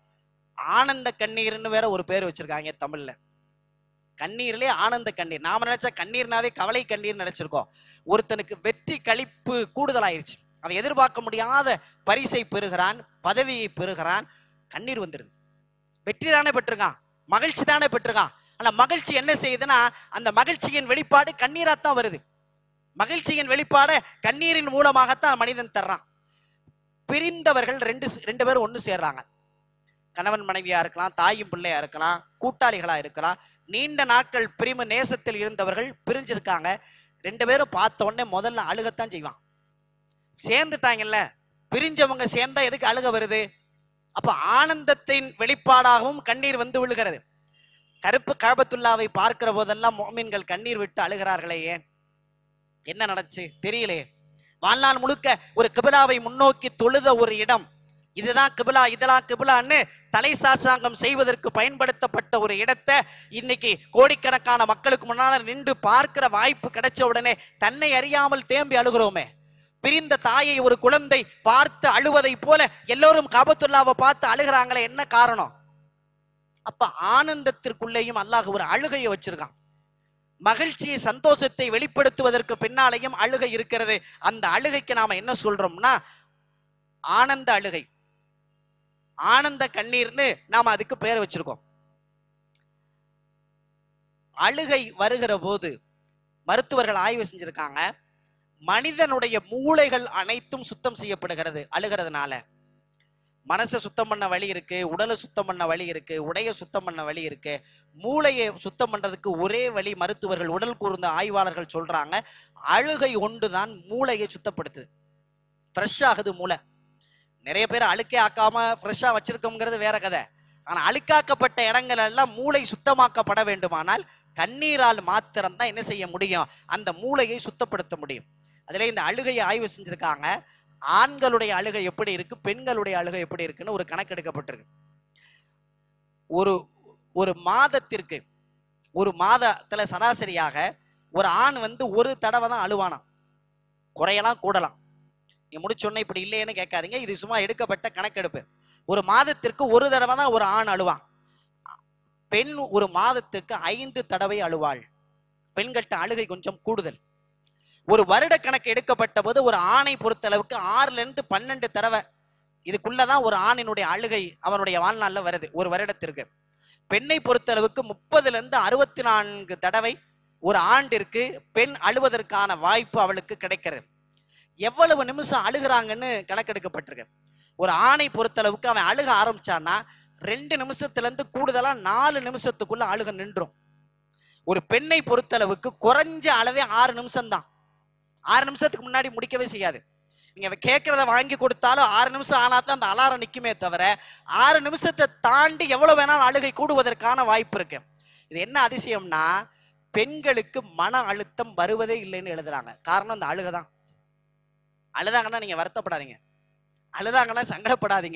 ஆனந்த கண்ணீர்னு வேற ஒரு பேர் வச்சிருக்காங்க தமிழ்ல. கண்ணீர்லயே ஆனந்த கண்ணீர். நாம நினைச்சா கண்ணீர்னாவே கவலை கண்ணீர் நினைச்சிருக்கோம். ஒருத்தனுக்கு வெற்றி களிப்பு கூடுதலாயிருச்சு, அவன் எதிர்பார்க்க முடியாத பரிசை பெறுகிறான், பதவியை பெறுகிறான், கண்ணீர் வந்துடுது. வெற்றி தானே பெற்றிருக்கான், மகிழ்ச்சி தானே பெற்றிருக்கான். ஆனா மகிழ்ச்சி என்ன செய்யுதுன்னா அந்த மகிழ்ச்சியின் வெளிப்பாடு கண்ணீராத்தான் வருது. மகிழ்ச்சியின் வெளிப்பாடு கண்ணீரின் மூலமாகத்தான் மனிதன் தர்றான். பிரிந்தவர்கள் ரெண்டு ரெண்டு பேரும் ஒன்று சேர்றாங்க, கணவன் மனைவியா இருக்கலாம், தாயும் பிள்ளையா இருக்கலாம், கூட்டாளிகளா இருக்கலாம். நீண்ட நாட்கள் பிரிவு நேசத்தில் இருந்தவர்கள் பிரிஞ்சிருக்காங்க. ரெண்டு பேரும் பார்த்த உடனே முதல்ல அழுகத்தான் செய்வான். சேர்ந்துட்டாங்கல்ல, பிரிஞ்சவங்க சேர்ந்தா எதுக்கு அழுக வருது? அப்ப ஆனந்தத்தின் வெளிப்பாடாகவும் கண்ணீர் வந்து விழுகிறது. கருப்பு கஅபத்துல்லாவை பார்க்கிற போதெல்லாம் முஃமின்கள் கண்ணீர் விட்டு அழுகிறார்களே, ஏன்? என்ன நடந்துச்சு தெரியலையே. வாழ்நாள் முழுக்க ஒரு கிபிலாவை முன்னோக்கி தொழுத ஒரு இடம், இதுதான் கிபிலா இதெல்லாம் கிபிலான்னு தலை சாசாங்கம் செய்வதற்கு பயன்படுத்தப்பட்ட ஒரு இடத்தை இன்னைக்கு கோடிக்கணக்கான மக்களுக்கு முன்னால நின்று பார்க்கிற வாய்ப்பு கிடைச்ச உடனே தன்னை அறியாமல் தேம்பி அழுகிறோமே. பிரிந்த தாயை ஒரு குழந்தை பார்த்து அழுவதை போல எல்லோரும் கஅபத்துல்லாவை பார்த்து அழுகிறாங்களே, என்ன காரணம்? அப்ப ஆனந்தத்திற்குள்ளேயும் அல்லாஹ் ஒரு அழுகையை வச்சிருக்கான். மகிழ்ச்சியை சந்தோஷத்தை வெளிப்படுத்துவதற்கு பின்னாலேயும் அழுகை இருக்கிறது. அந்த அழுகைக்கு நாம என்ன சொல்றோம்னா ஆனந்த அழுகை, ஆனந்த கண்ணீர்னு நாம அதுக்கு பேர் வச்சிருக்கோம். அழுகை வருகிற போது மருத்துவர்கள் ஆய்வு செஞ்சிருக்காங்க, மனிதனுடைய மூளைகள் அனைத்தும் சுத்தம் செய்யப்படுகிறது அழுகிறதுனால. மனசை சுத்தம் பண்ண வழி இருக்கு, உடலை சுத்தம் பண்ண வழி இருக்கு, உடைய சுத்தம் பண்ண வழி இருக்கு. மூளையை சுத்தம் பண்றதுக்கு ஒரே வழி மருத்துவர்கள், உடல் கூர்ந்த ஆய்வாளர்கள் சொல்றாங்க, அழுகை ஒன்றுதான் மூளையை சுத்தப்படுத்துது, ஃப்ரெஷ் ஆகுது மூளை. நிறைய பேர் அழுக்கே ஆக்காம ஃப்ரெஷ்ஷா வச்சிருக்கோங்கிறது வேற கதை. ஆனா அழுக்காக்கப்பட்ட இடங்கள் எல்லாம் மூளை சுத்தமாக்கப்பட வேண்டுமானால் கண்ணீரால் மாத்திரம்தான் என்ன செய்ய முடியும், அந்த மூளையை சுத்தப்படுத்த முடியும். அதுல இந்த அழுகையை ஆய்வு செஞ்சிருக்காங்க. ஆண்களுடைய அழுகை எப்படி இருக்கு, பெண்களுடைய அழுகை எப்படி இருக்குன்னு ஒரு கணக்கு எடுக்கப்பட்டிருக்கு. ஒரு ஒரு மாதத்திற்கு ஒரு மாதத்துல சராசரியாக ஒரு ஆண் வந்து ஒரு தடவை தான் அழுவானாம். குறையலாம் கூடலாம், நீ முடிச்சோன்னே இப்படி இல்லையேன்னு கேட்காதீங்க, இது சும்மா எடுக்கப்பட்ட கணக்கெடுப்பு. ஒரு மாதத்திற்கு ஒரு தடவை தான் ஒரு ஆண் அழுவான். பெண் ஒரு மாதத்திற்கு ஐந்து தடவை அழுவாள். பெண்கள்கிட்ட அழுகை கொஞ்சம் கூடுதல். ஒரு வருட கணக்கு எடுக்கப்பட்ட போது ஒரு ஆணை பொறுத்தளவுக்கு ஆறுல இருந்து பன்னெண்டு தடவை இதுக்குள்ளதான் ஒரு ஆணினுடைய அழுகை அவனுடைய வாழ்நாள்ல வருது ஒரு வருடத்திற்கு. பெண்ணை பொறுத்தளவுக்கு முப்பதுல இருந்து அறுபத்தி நான்கு தடவை ஒரு ஆண்டிற்கு பெண் அழுவதற்கான வாய்ப்பு அவளுக்கு கிடைக்கிறது. எவ்வளவு நிமிஷம் அழுகிறாங்கன்னு கணக்கெடுக்கப்பட்டிருக்கு. ஒரு ஆணை பொறுத்தளவுக்கு அவன் அழுக ஆரம்பிச்சான்னா ரெண்டு நிமிஷத்துல இருந்து கூடுதலா நாலு நிமிஷத்துக்குள்ள அழுக நின்றும். ஒரு பெண்ணை பொறுத்தளவுக்கு குறைஞ்ச அளவே ஆறு நிமிஷம் தான். ஆறு நிமிஷத்துக்கு முன்னாடி முடிக்கவே செய்யாது. நீங்க கேட்கறத வாங்கி கொடுத்தாலும் ஆறு நிமிஷம் ஆனா தான் அந்த அலாரம் நிக்குமே தவிர ஆறு நிமிஷத்தை தாண்டி எவ்வளவு வேணாலும் அழுகை கூடுவதற்கான வாய்ப்பு இருக்கு. இது என்ன அதிசயம்னா பெண்களுக்கு மன அழுத்தம் வருவதே இல்லைன்னு எழுதுறாங்க. காரணம் அந்த அழுகைதான். அழுதாங்கன்னா நீங்க வருத்தப்படாதீங்க, அழுதாங்கன்னா சங்கடப்படாதீங்க.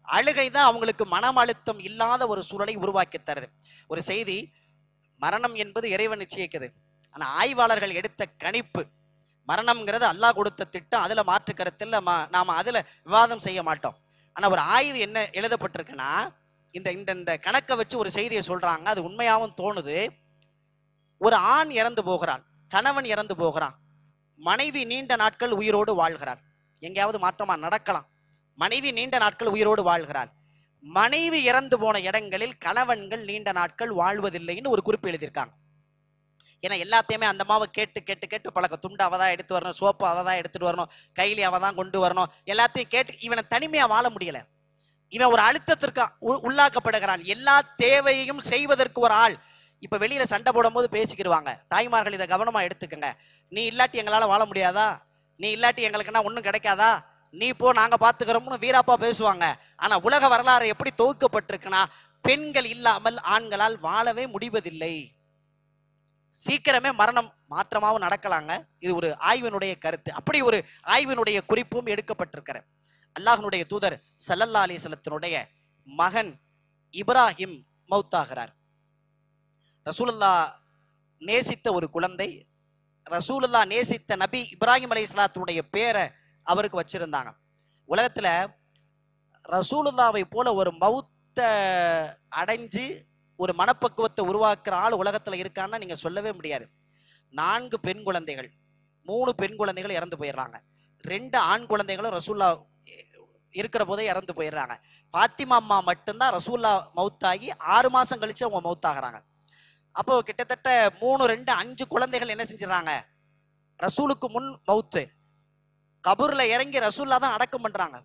அழுகை தான் அவங்களுக்கு மனம் அழுத்தம் இல்லாத ஒரு சூழலை உருவாக்கி தருது. ஒரு செய்தி, மரணம் என்பது இறைவன் நிச்சயிக்குது. ஆனா ஆய்வாளர்கள் எடுத்த கணிப்பு, மரணம்ங்கிறது அல்லாஹ் கொடுத்த திட்டம், அதுல மாற்று கருத்தில் நாம அதுல விவாதம் செய்ய மாட்டோம். ஆனா ஒரு ஆய்வு என்ன எழுதப்பட்டிருக்குன்னா, இந்த இந்த இந்த கணக்கை வச்சு ஒரு செய்தியை சொல்றாங்க. அது உண்மையாகவும் தோணுது. ஒரு ஆண் இறந்து போகிறான், கணவன் இறந்து போகிறான், மனைவி நீண்ட நாட்கள் உயிரோடு வாழ்கிறார். எங்கேயாவது மாற்றமா நடக்கலாம். மனைவி நீண்ட நாட்கள் உயிரோடு வாழ்கிறார். மனைவி இறந்து போன இடங்களில் கணவன்கள் நீண்ட நாட்கள் வாழ்வதில்லைன்னு ஒரு குறிப்பு எழுதியிருக்காங்க. ஏன்னா எல்லாத்தையுமே அந்த மாவை கேட்டு கேட்டு கேட்டு பழக்கம். துண்டு அவ தான் எடுத்து வரணும், சோப்பு அவ தான் எடுத்துட்டு வரணும், கைலி அவ தான் கொண்டு வரணும், எல்லாத்தையும் கேட்டு இவனை தனிமையா வாழ முடியல. இவன் ஒரு அழுத்தத்திற்கு உள்ளாக்கப்படுகிறான். எல்லா தேவையையும் செய்வதற்கு ஒரு ஆள். இப்ப வெளியில சண்டை போடும் போது பேசிக்கிடுவாங்க. தாய்மார்கள் இதை கவனமா எடுத்துக்கங்க. நீ இல்லாட்டி எங்களால வாழ முடியாதா, நீ இல்லாட்டி எங்களுக்குன்னா ஒன்றும் கிடைக்காதா, நீ போ நாங்க பாத்துக்கிறோம்னு வீராப்பா பேசுவாங்க. ஆனா உலக வரலாறு எப்படி தொகுக்கப்பட்டிருக்குன்னா, பெண்கள் இல்லாமல் ஆண்களால் வாழவே முடிவதில்லை. சீக்கிரமே மரணம் மாற்றமாகவும் நடக்கலாங்க. இது ஒரு ஆய்வினுடைய கருத்து. அப்படி ஒரு ஆய்வினுடைய குறிப்பும் எடுக்கப்பட்டிருக்கிற அல்லாஹ்வுடைய தூதர் ஸல்லல்லாஹு அலைஹி வஸல்லத்தினுடைய மகன் இப்ராஹிம் மௌத்தாகிறார். ரசூலுல்லாஹ் நேசித்த ஒரு குழந்தை, ரசூலுல்லாஹ் நேசித்த நபி இப்ராஹிம் அலைஹிஸ்ஸலாத்துடைய பேரை அவருக்கு வச்சிருந்தாங்க. உலகத்துல ரசூலுல்லாவை போல ஒரு மௌத்த அடைஞ்சு ஒரு மனப்பக்குவத்தை உருவாக்குற ஆள் உலகத்துல இருக்கான்னா நீங்க சொல்லவே முடியாது. நான்கு பெண் குழந்தைகள், மூணு பெண் குழந்தைகள் இறந்து போயிடுறாங்க. ரெண்டு ஆண் குழந்தைகளும் ரசூல்லா இருக்கிற போதே இறந்து போயிடுறாங்க. பாத்திமா அம்மா மட்டும்தான் ரசூல்லா மௌத்தாகி ஆறு மாசம் கழிச்சு அவங்க மௌத்தாகிறாங்க. அப்போ கிட்டத்தட்ட மூணு ரெண்டு அஞ்சு குழந்தைகள் என்ன செஞ்சிடறாங்க, ரசூலுக்கு முன் மௌத்து. கபூர்ல இறங்கி ரசூல்லா தான் அடக்கம் பண்றாங்க.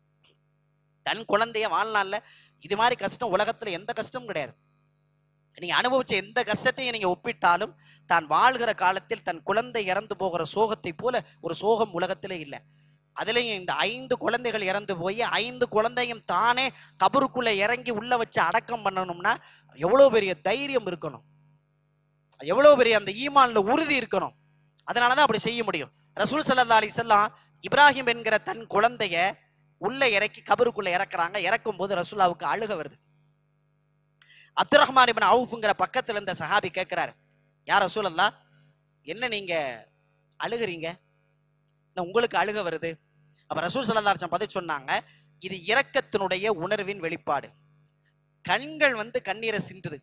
தன் குழந்தைய வாழ்நாள்ல இது மாதிரி கஷ்டம் உலகத்துல எந்த கஷ்டமும் கிடையாது. நீங்க அனுபவிச்ச எந்த கஷ்டத்தையும் நீங்க ஒப்பிட்டாலும் தான் வாழ்கிற காலத்தில் தன் குழந்தை இறந்து போகிற சோகத்தை போல ஒரு சோகம் உலகத்திலே இல்லை. அதுலயும் இந்த ஐந்து குழந்தைகள் இறந்து போய் ஐந்து குழந்தையும் தானே கபருக்குள்ள இறங்கி உள்ள வச்சு அடக்கம் பண்ணணும்னா எவ்வளவு பெரிய தைரியம் இருக்கணும், எவ்வளவு பெரிய அந்த ஈமான்ல உறுதி இருக்கணும். அதனாலதான் அப்படி செய்ய முடியும். ரசூல் ஸல்லல்லாஹு அலைஹி வஸல்லம் இப்ராஹிம் என்கிற தன் குழந்தைய உள்ள இறக்கி கபருக்குள்ள இறக்குறாங்க. இறக்கும் போது ரசூலுல்லாவுக்கு அழுக வருது. அப்துர் ரஹ்மான் இப்னு அவுஃப்ங்கிற பக்கத்துல இருந்த சஹாபி கேட்கிறாரு, யார் ரசூலல்லாஹ், என்ன நீங்க அழுகிறீங்க, உங்களுக்கு அழுக வருது? அப்ப ரசூல் ஸல்லல்லாஹு அலைஹி வஸல்லம் பதில் சொன்னாங்க, இது இரக்கத்தினுடைய உணர்வின் வெளிப்பாடு. கண்கள் வந்து கண்ணீரை சிந்துது,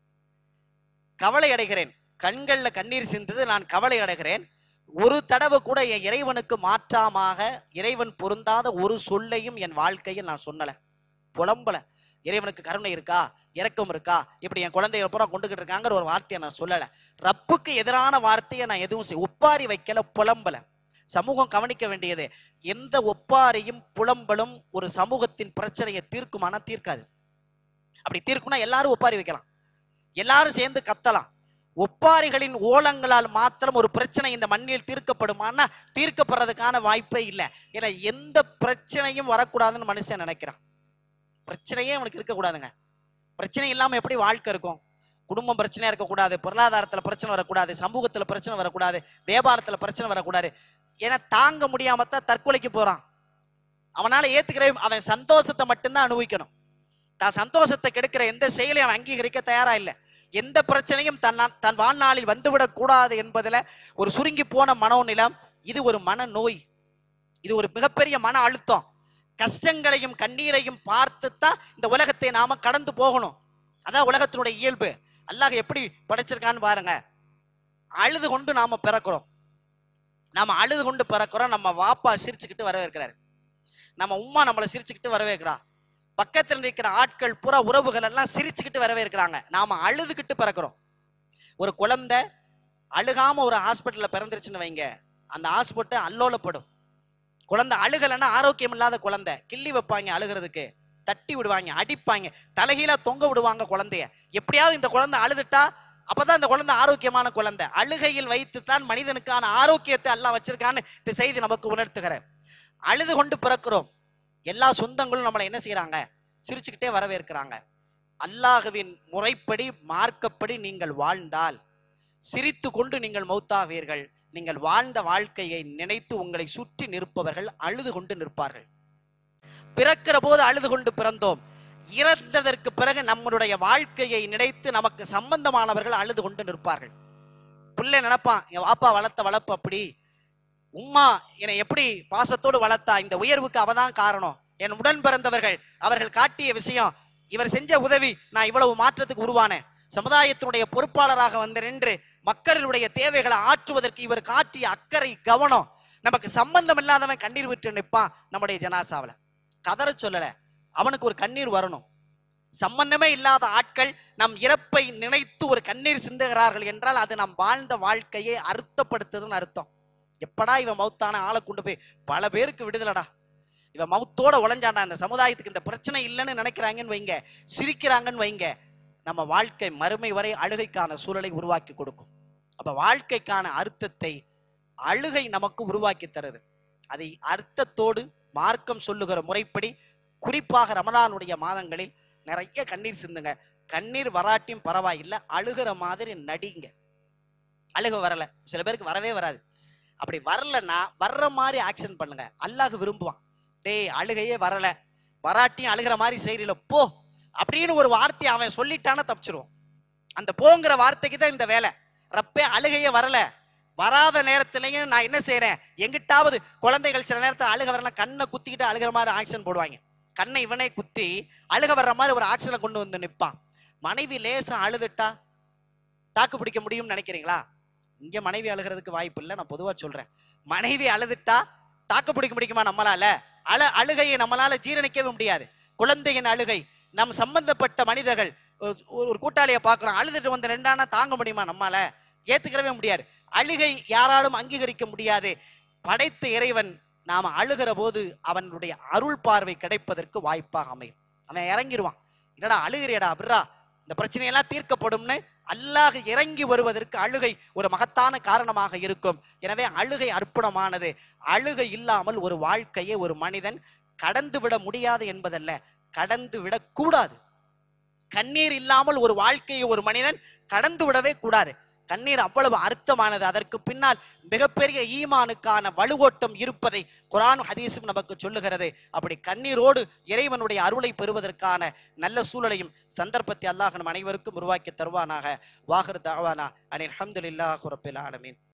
கவலை அடைகிறேன். கண்கள்ல கண்ணீர் சிந்துது, நான் கவலை அடைகிறேன். ஒரு தடவை கூட என் இறைவனுக்கு மாற்றமாக இறைவன் பொருந்தாத ஒரு சொல்லையும் என் வாழ்க்கையில் நான் சொன்னல, புலம்பல. இறைவனுக்கு கருணை இருக்கா, இரக்கம் இருக்கா, இப்படி என் குழந்தைய பூரா கொண்டுகிட்டு இருக்காங்கிற ஒரு வார்த்தையை நான் சொல்லல. ரப்புக்கு எதிரான வார்த்தையை நான் எதுவும் ஒப்பாரி வைக்கல, புலம்பல. சமூகம் கவனிக்க வேண்டியது, எந்த ஒப்பாரியும் புலம்பலும் ஒரு சமூகத்தின் பிரச்சனையை தீர்க்குமானா தீர்க்காது. அப்படி தீர்க்கும்னா எல்லாரும் ஒப்பாரி வைக்கலாம், எல்லாரும் சேர்ந்து கத்தலாம். ஒப்பாரிகளின் ஓலங்களால் மாத்திரம் ஒரு பிரச்சனை இந்த மண்ணில் தீர்க்கப்படுமானா தீர்க்கப்படுறதுக்கான வாய்ப்பே இல்லை. ஏன்னா எந்த பிரச்சனையும் வரக்கூடாதுன்னு மனுஷன் நினைக்கிறான். பிரச்சனையே அவனுக்கு இருக்கக்கூடாதுங்க. பிரச்சனை இல்லாம எப்படி வாழ்க்கை இருக்கும்? குடும்பம் பிரச்சனையா இருக்கக்கூடாது, பொருளாதாரத்துல பிரச்சனை வரக்கூடாது, சமூகத்துல பிரச்சனை வரக்கூடாது, வியாபாரத்துல பிரச்சனை வரக்கூடாது. ஏன்னா தாங்க முடியாமத்தான் தற்கொலைக்கு போறான். அவனால ஏத்துக்கிற அவன் சந்தோஷத்தை மட்டும்தான் அனுபவிக்கணும். தான் சந்தோஷத்தை கெடுக்கிற எந்த செயலையும் அவன் அங்கீகரிக்க தயாரா இல்லை. எந்த பிரச்சனையும் தன் தன் வாழ்நாளில் வந்துவிடக் கூடாது என்பதுல ஒரு சுருங்கி போன மனோநிலம். இது ஒரு மன நோய், இது ஒரு மிகப்பெரிய மன அழுத்தம். கஷ்டங்களையும் கண்ணீரையும் பார்த்துத்தான் இந்த உலகத்தை நாம கடந்து போகணும். அதான் உலகத்தினுடைய இயல்பு. அல்லாஹ் எப்படி படைச்சிருக்கான்னு பாருங்க. அழுது கொண்டு நாம பிறக்கிறோம், நாம அழுது கொண்டு பிறக்கிறோம். நம்ம வாப்பா சிரிச்சுக்கிட்டு வரவேற்கிறாரு, நம்ம உம்மா நம்மளை சிரிச்சுக்கிட்டு வரவேற்கிறா, பக்கத்தில் இருக்கிற ஆட்கள் புற உறவுகள் எல்லாம் சிரிச்சுக்கிட்டு வரவேற்கிறாங்க. நாம அழுதுகிட்டு பிறக்கிறோம். ஒரு குழந்தை அழுகாம ஒரு ஹாஸ்பிட்டல்ல பிறந்துருச்சுன்னு வைங்க, அந்த ஹாஸ்பிட்டல் அல்லோலப்படும். குழந்தை அழுகலைன்னா ஆரோக்கியம் இல்லாத குழந்தை. கிள்ளி வைப்பாங்க, அழுகிறதுக்கு தட்டி விடுவாங்க, அடிப்பாங்க, தலைகீழ தொங்க விடுவாங்க குழந்தைய. எப்படியாவது இந்த குழந்தை அழுதுட்டா அப்பதான் இந்த குழந்தை ஆரோக்கியமான குழந்தை. அழுகையில் வைத்துத்தான் மனிதனுக்கான ஆரோக்கியத்தை அல்லாஹ் வச்சிருக்கான்னு இந்த செய்தி நமக்கு உணர்த்துகிற. அழுது கொண்டு பிறக்கிறோம். எல்லா சொந்தங்களும் நம்மளை என்ன செய்யறாங்க, சிரிச்சுக்கிட்டே வரவேற்கிறாங்க. அல்லாஹ்வின் முறைப்படி மார்க்கப்படி நீங்கள் வாழ்ந்தால் சிரித்து கொண்டு நீங்கள் மௌத்தாவீர்கள். நீங்கள் வாழ்ந்த வாழ்க்கையை நினைத்து உங்களை சுற்றி நிற்பவர்கள் அழுது கொண்டு நிற்பார்கள். பிறக்கிற போது அழுது கொண்டு பிறந்தோம், இறந்ததற்கு பிறகு நம்மளுடைய வாழ்க்கையை நினைத்து நமக்கு சம்பந்தமானவர்கள் அழுது கொண்டு நிற்பார்கள். பிள்ளை நினைப்பான், என் வாப்பா வளர்த்த வளர்ப்பு அப்படி, உம்மா என்னை எப்படி பாசத்தோடு வளர்த்தா, இந்த உயர்வுக்கு அவதான் காரணம், என் உடன் பிறந்தவர்கள் அவர்கள் காட்டிய விஷயம், இவர் செஞ்ச உதவி நான் இவ்வளவு மாற்றத்துக்கு உருவானேன், சமுதாயத்தினுடைய பொறுப்பாளராக வந்து நின்று மக்களுடைய தேவைகளை ஆற்றுவதற்கு இவர் காட்டிய அக்கறை கவனம். நமக்கு சம்பந்தம் இல்லாதவன் கண்ணீர் விட்டு நிற்பான் நம்முடைய ஜனாசாவில். கதற சொல்லல, அவனுக்கு ஒரு கண்ணீர் வரணும். சம்பந்தமே இல்லாத ஆட்கள் நம் இறப்பை நினைத்து ஒரு கண்ணீர் சிந்துகிறார்கள் என்றால் அது நாம் வாழ்ந்த வாழ்க்கையை அர்த்தப்படுத்துதுன்னு அர்த்தம். எப்படா இவன் மௌத்தான ஆளை கொண்டு போய் பல பேருக்கு விடுதலடா, இவன் மௌத்தோட உழைஞ்சாண்டா, இந்த சமுதாயத்துக்கு இந்த பிரச்சனை இல்லைன்னு நினைக்கிறாங்கன்னு வைங்க, சிரிக்கிறாங்கன்னு வைங்க, நம்ம வாழ்க்கை மறுமை வரை அழுகைக்கான சூழலை உருவாக்கி கொடுக்கும். அப்ப வாழ்க்கைக்கான அர்த்தத்தை அழுகை நமக்கு உருவாக்கி தருது. அதை அர்த்தத்தோடு மார்க்கம் சொல்லுகிற முறைப்படி குறிப்பாக ரமலானுடைய மாதங்களில் நிறைய கண்ணீர் சிந்துங்க. கண்ணீர் வராட்டியும் பரவாயில்லை, அழுகிற மாதிரி நடிங்க. அழுக வரல, சில பேருக்கு வரவே வராது. அப்படி வரலன்னா வர்ற மாதிரி ஆக்ஷன் பண்ணுங்க. அல்லாஹ் விரும்புவான். டேய் அழுகையே வரல, வராட்டியும் அழுகிற மாதிரி செய்யல போ அப்படின்னு ஒரு வார்த்தையை அவன் சொல்லிட்டான தப்பிச்சிருவோம். அந்த போங்கிற வார்த்தைக்கு தான் இந்த வேலை. ரப்பே அழுகையே வரல, வராத நேரத்திலையும் நான் என்ன செய்யறேன், எங்கிட்டாவது குழந்தைகள் சில நேரத்தில் அழுக வரலாம் கண்ணை குத்திக்கிட்டு அழுகிற மாதிரி ஆக்ஷன் போடுவாங்க. கண்ணை இவனே குத்தி அழுக வர்ற மாதிரி ஒரு ஆக்ஷனை கொண்டு வந்து நிற்பான். மனைவி லேசா அழுதுட்டா தாக்கு பிடிக்க முடியும்னு நினைக்கிறீங்களா? இங்க மனைவி அழுகிறதுக்கு வாய்ப்பு இல்லை, நான் பொதுவா சொல்றேன். மனைவி அழுதுட்டா தாக்கு பிடிக்க முடியுமா நம்மளால? அழ அழுகையை நம்மளால ஜீரணிக்கவே முடியாது. குழந்தையின் அழுகை, நம் சம்பந்தப்பட்ட மனிதர்கள், ஒரு கூட்டாளியை பார்க்கிறோம் அழுதுட்டு வந்து ரெண்டானா தாங்க முடியுமா நம்மால? ஏத்துக்கிறவே முடியாது. அழுகை யாராலும் அங்கீகரிக்க முடியாது. படைத்த இறைவன் நாம அழுகிற போது அவனுடைய அருள் பார்வை கிடைப்பதற்கு வாய்ப்பாக அமையும். அவன் இறங்கிடுவான். என்னடா அழுகிறியடா விட்றா, இந்த பிரச்சனையெல்லாம் தீர்க்கப்படும்னு அல்லாஹ் இறங்கி வருவதற்கு அழுகை ஒரு மகத்தான காரணமாக இருக்கும். எனவே அழுகை அர்ப்பணமானது. அழுகை இல்லாமல் ஒரு வாழ்க்கையை ஒரு மனிதன் கடந்து விட முடியாது என்பதல்ல, கடந்து விடக்கூடாது. கண்ணீர் இல்லாமல் ஒரு வாழ்க்கையை ஒரு மனிதன் கடந்து விடவே கூடாது. கண்ணீர் அவ்வளவு அர்த்தமானது. அதற்கு பின்னால் மிகப்பெரிய ஈமானுக்கான வலுவோட்டம் இருப்பதை குர்ஆனும் ஹதீஸும் நமக்கு சொல்லுகிறது. அப்படி கண்ணீரோடு இறைவனுடைய அருளை பெறுவதற்கான நல்ல சூழலையும் சந்தர்ப்பத்தை அல்லாஹ் நம் அனைவருக்கும் உருவாக்கி தருவானாக. வாஹிர் தஅவானா அனில் ஹம்துலில்லாஹி ரப்பில் ஆலமீன்.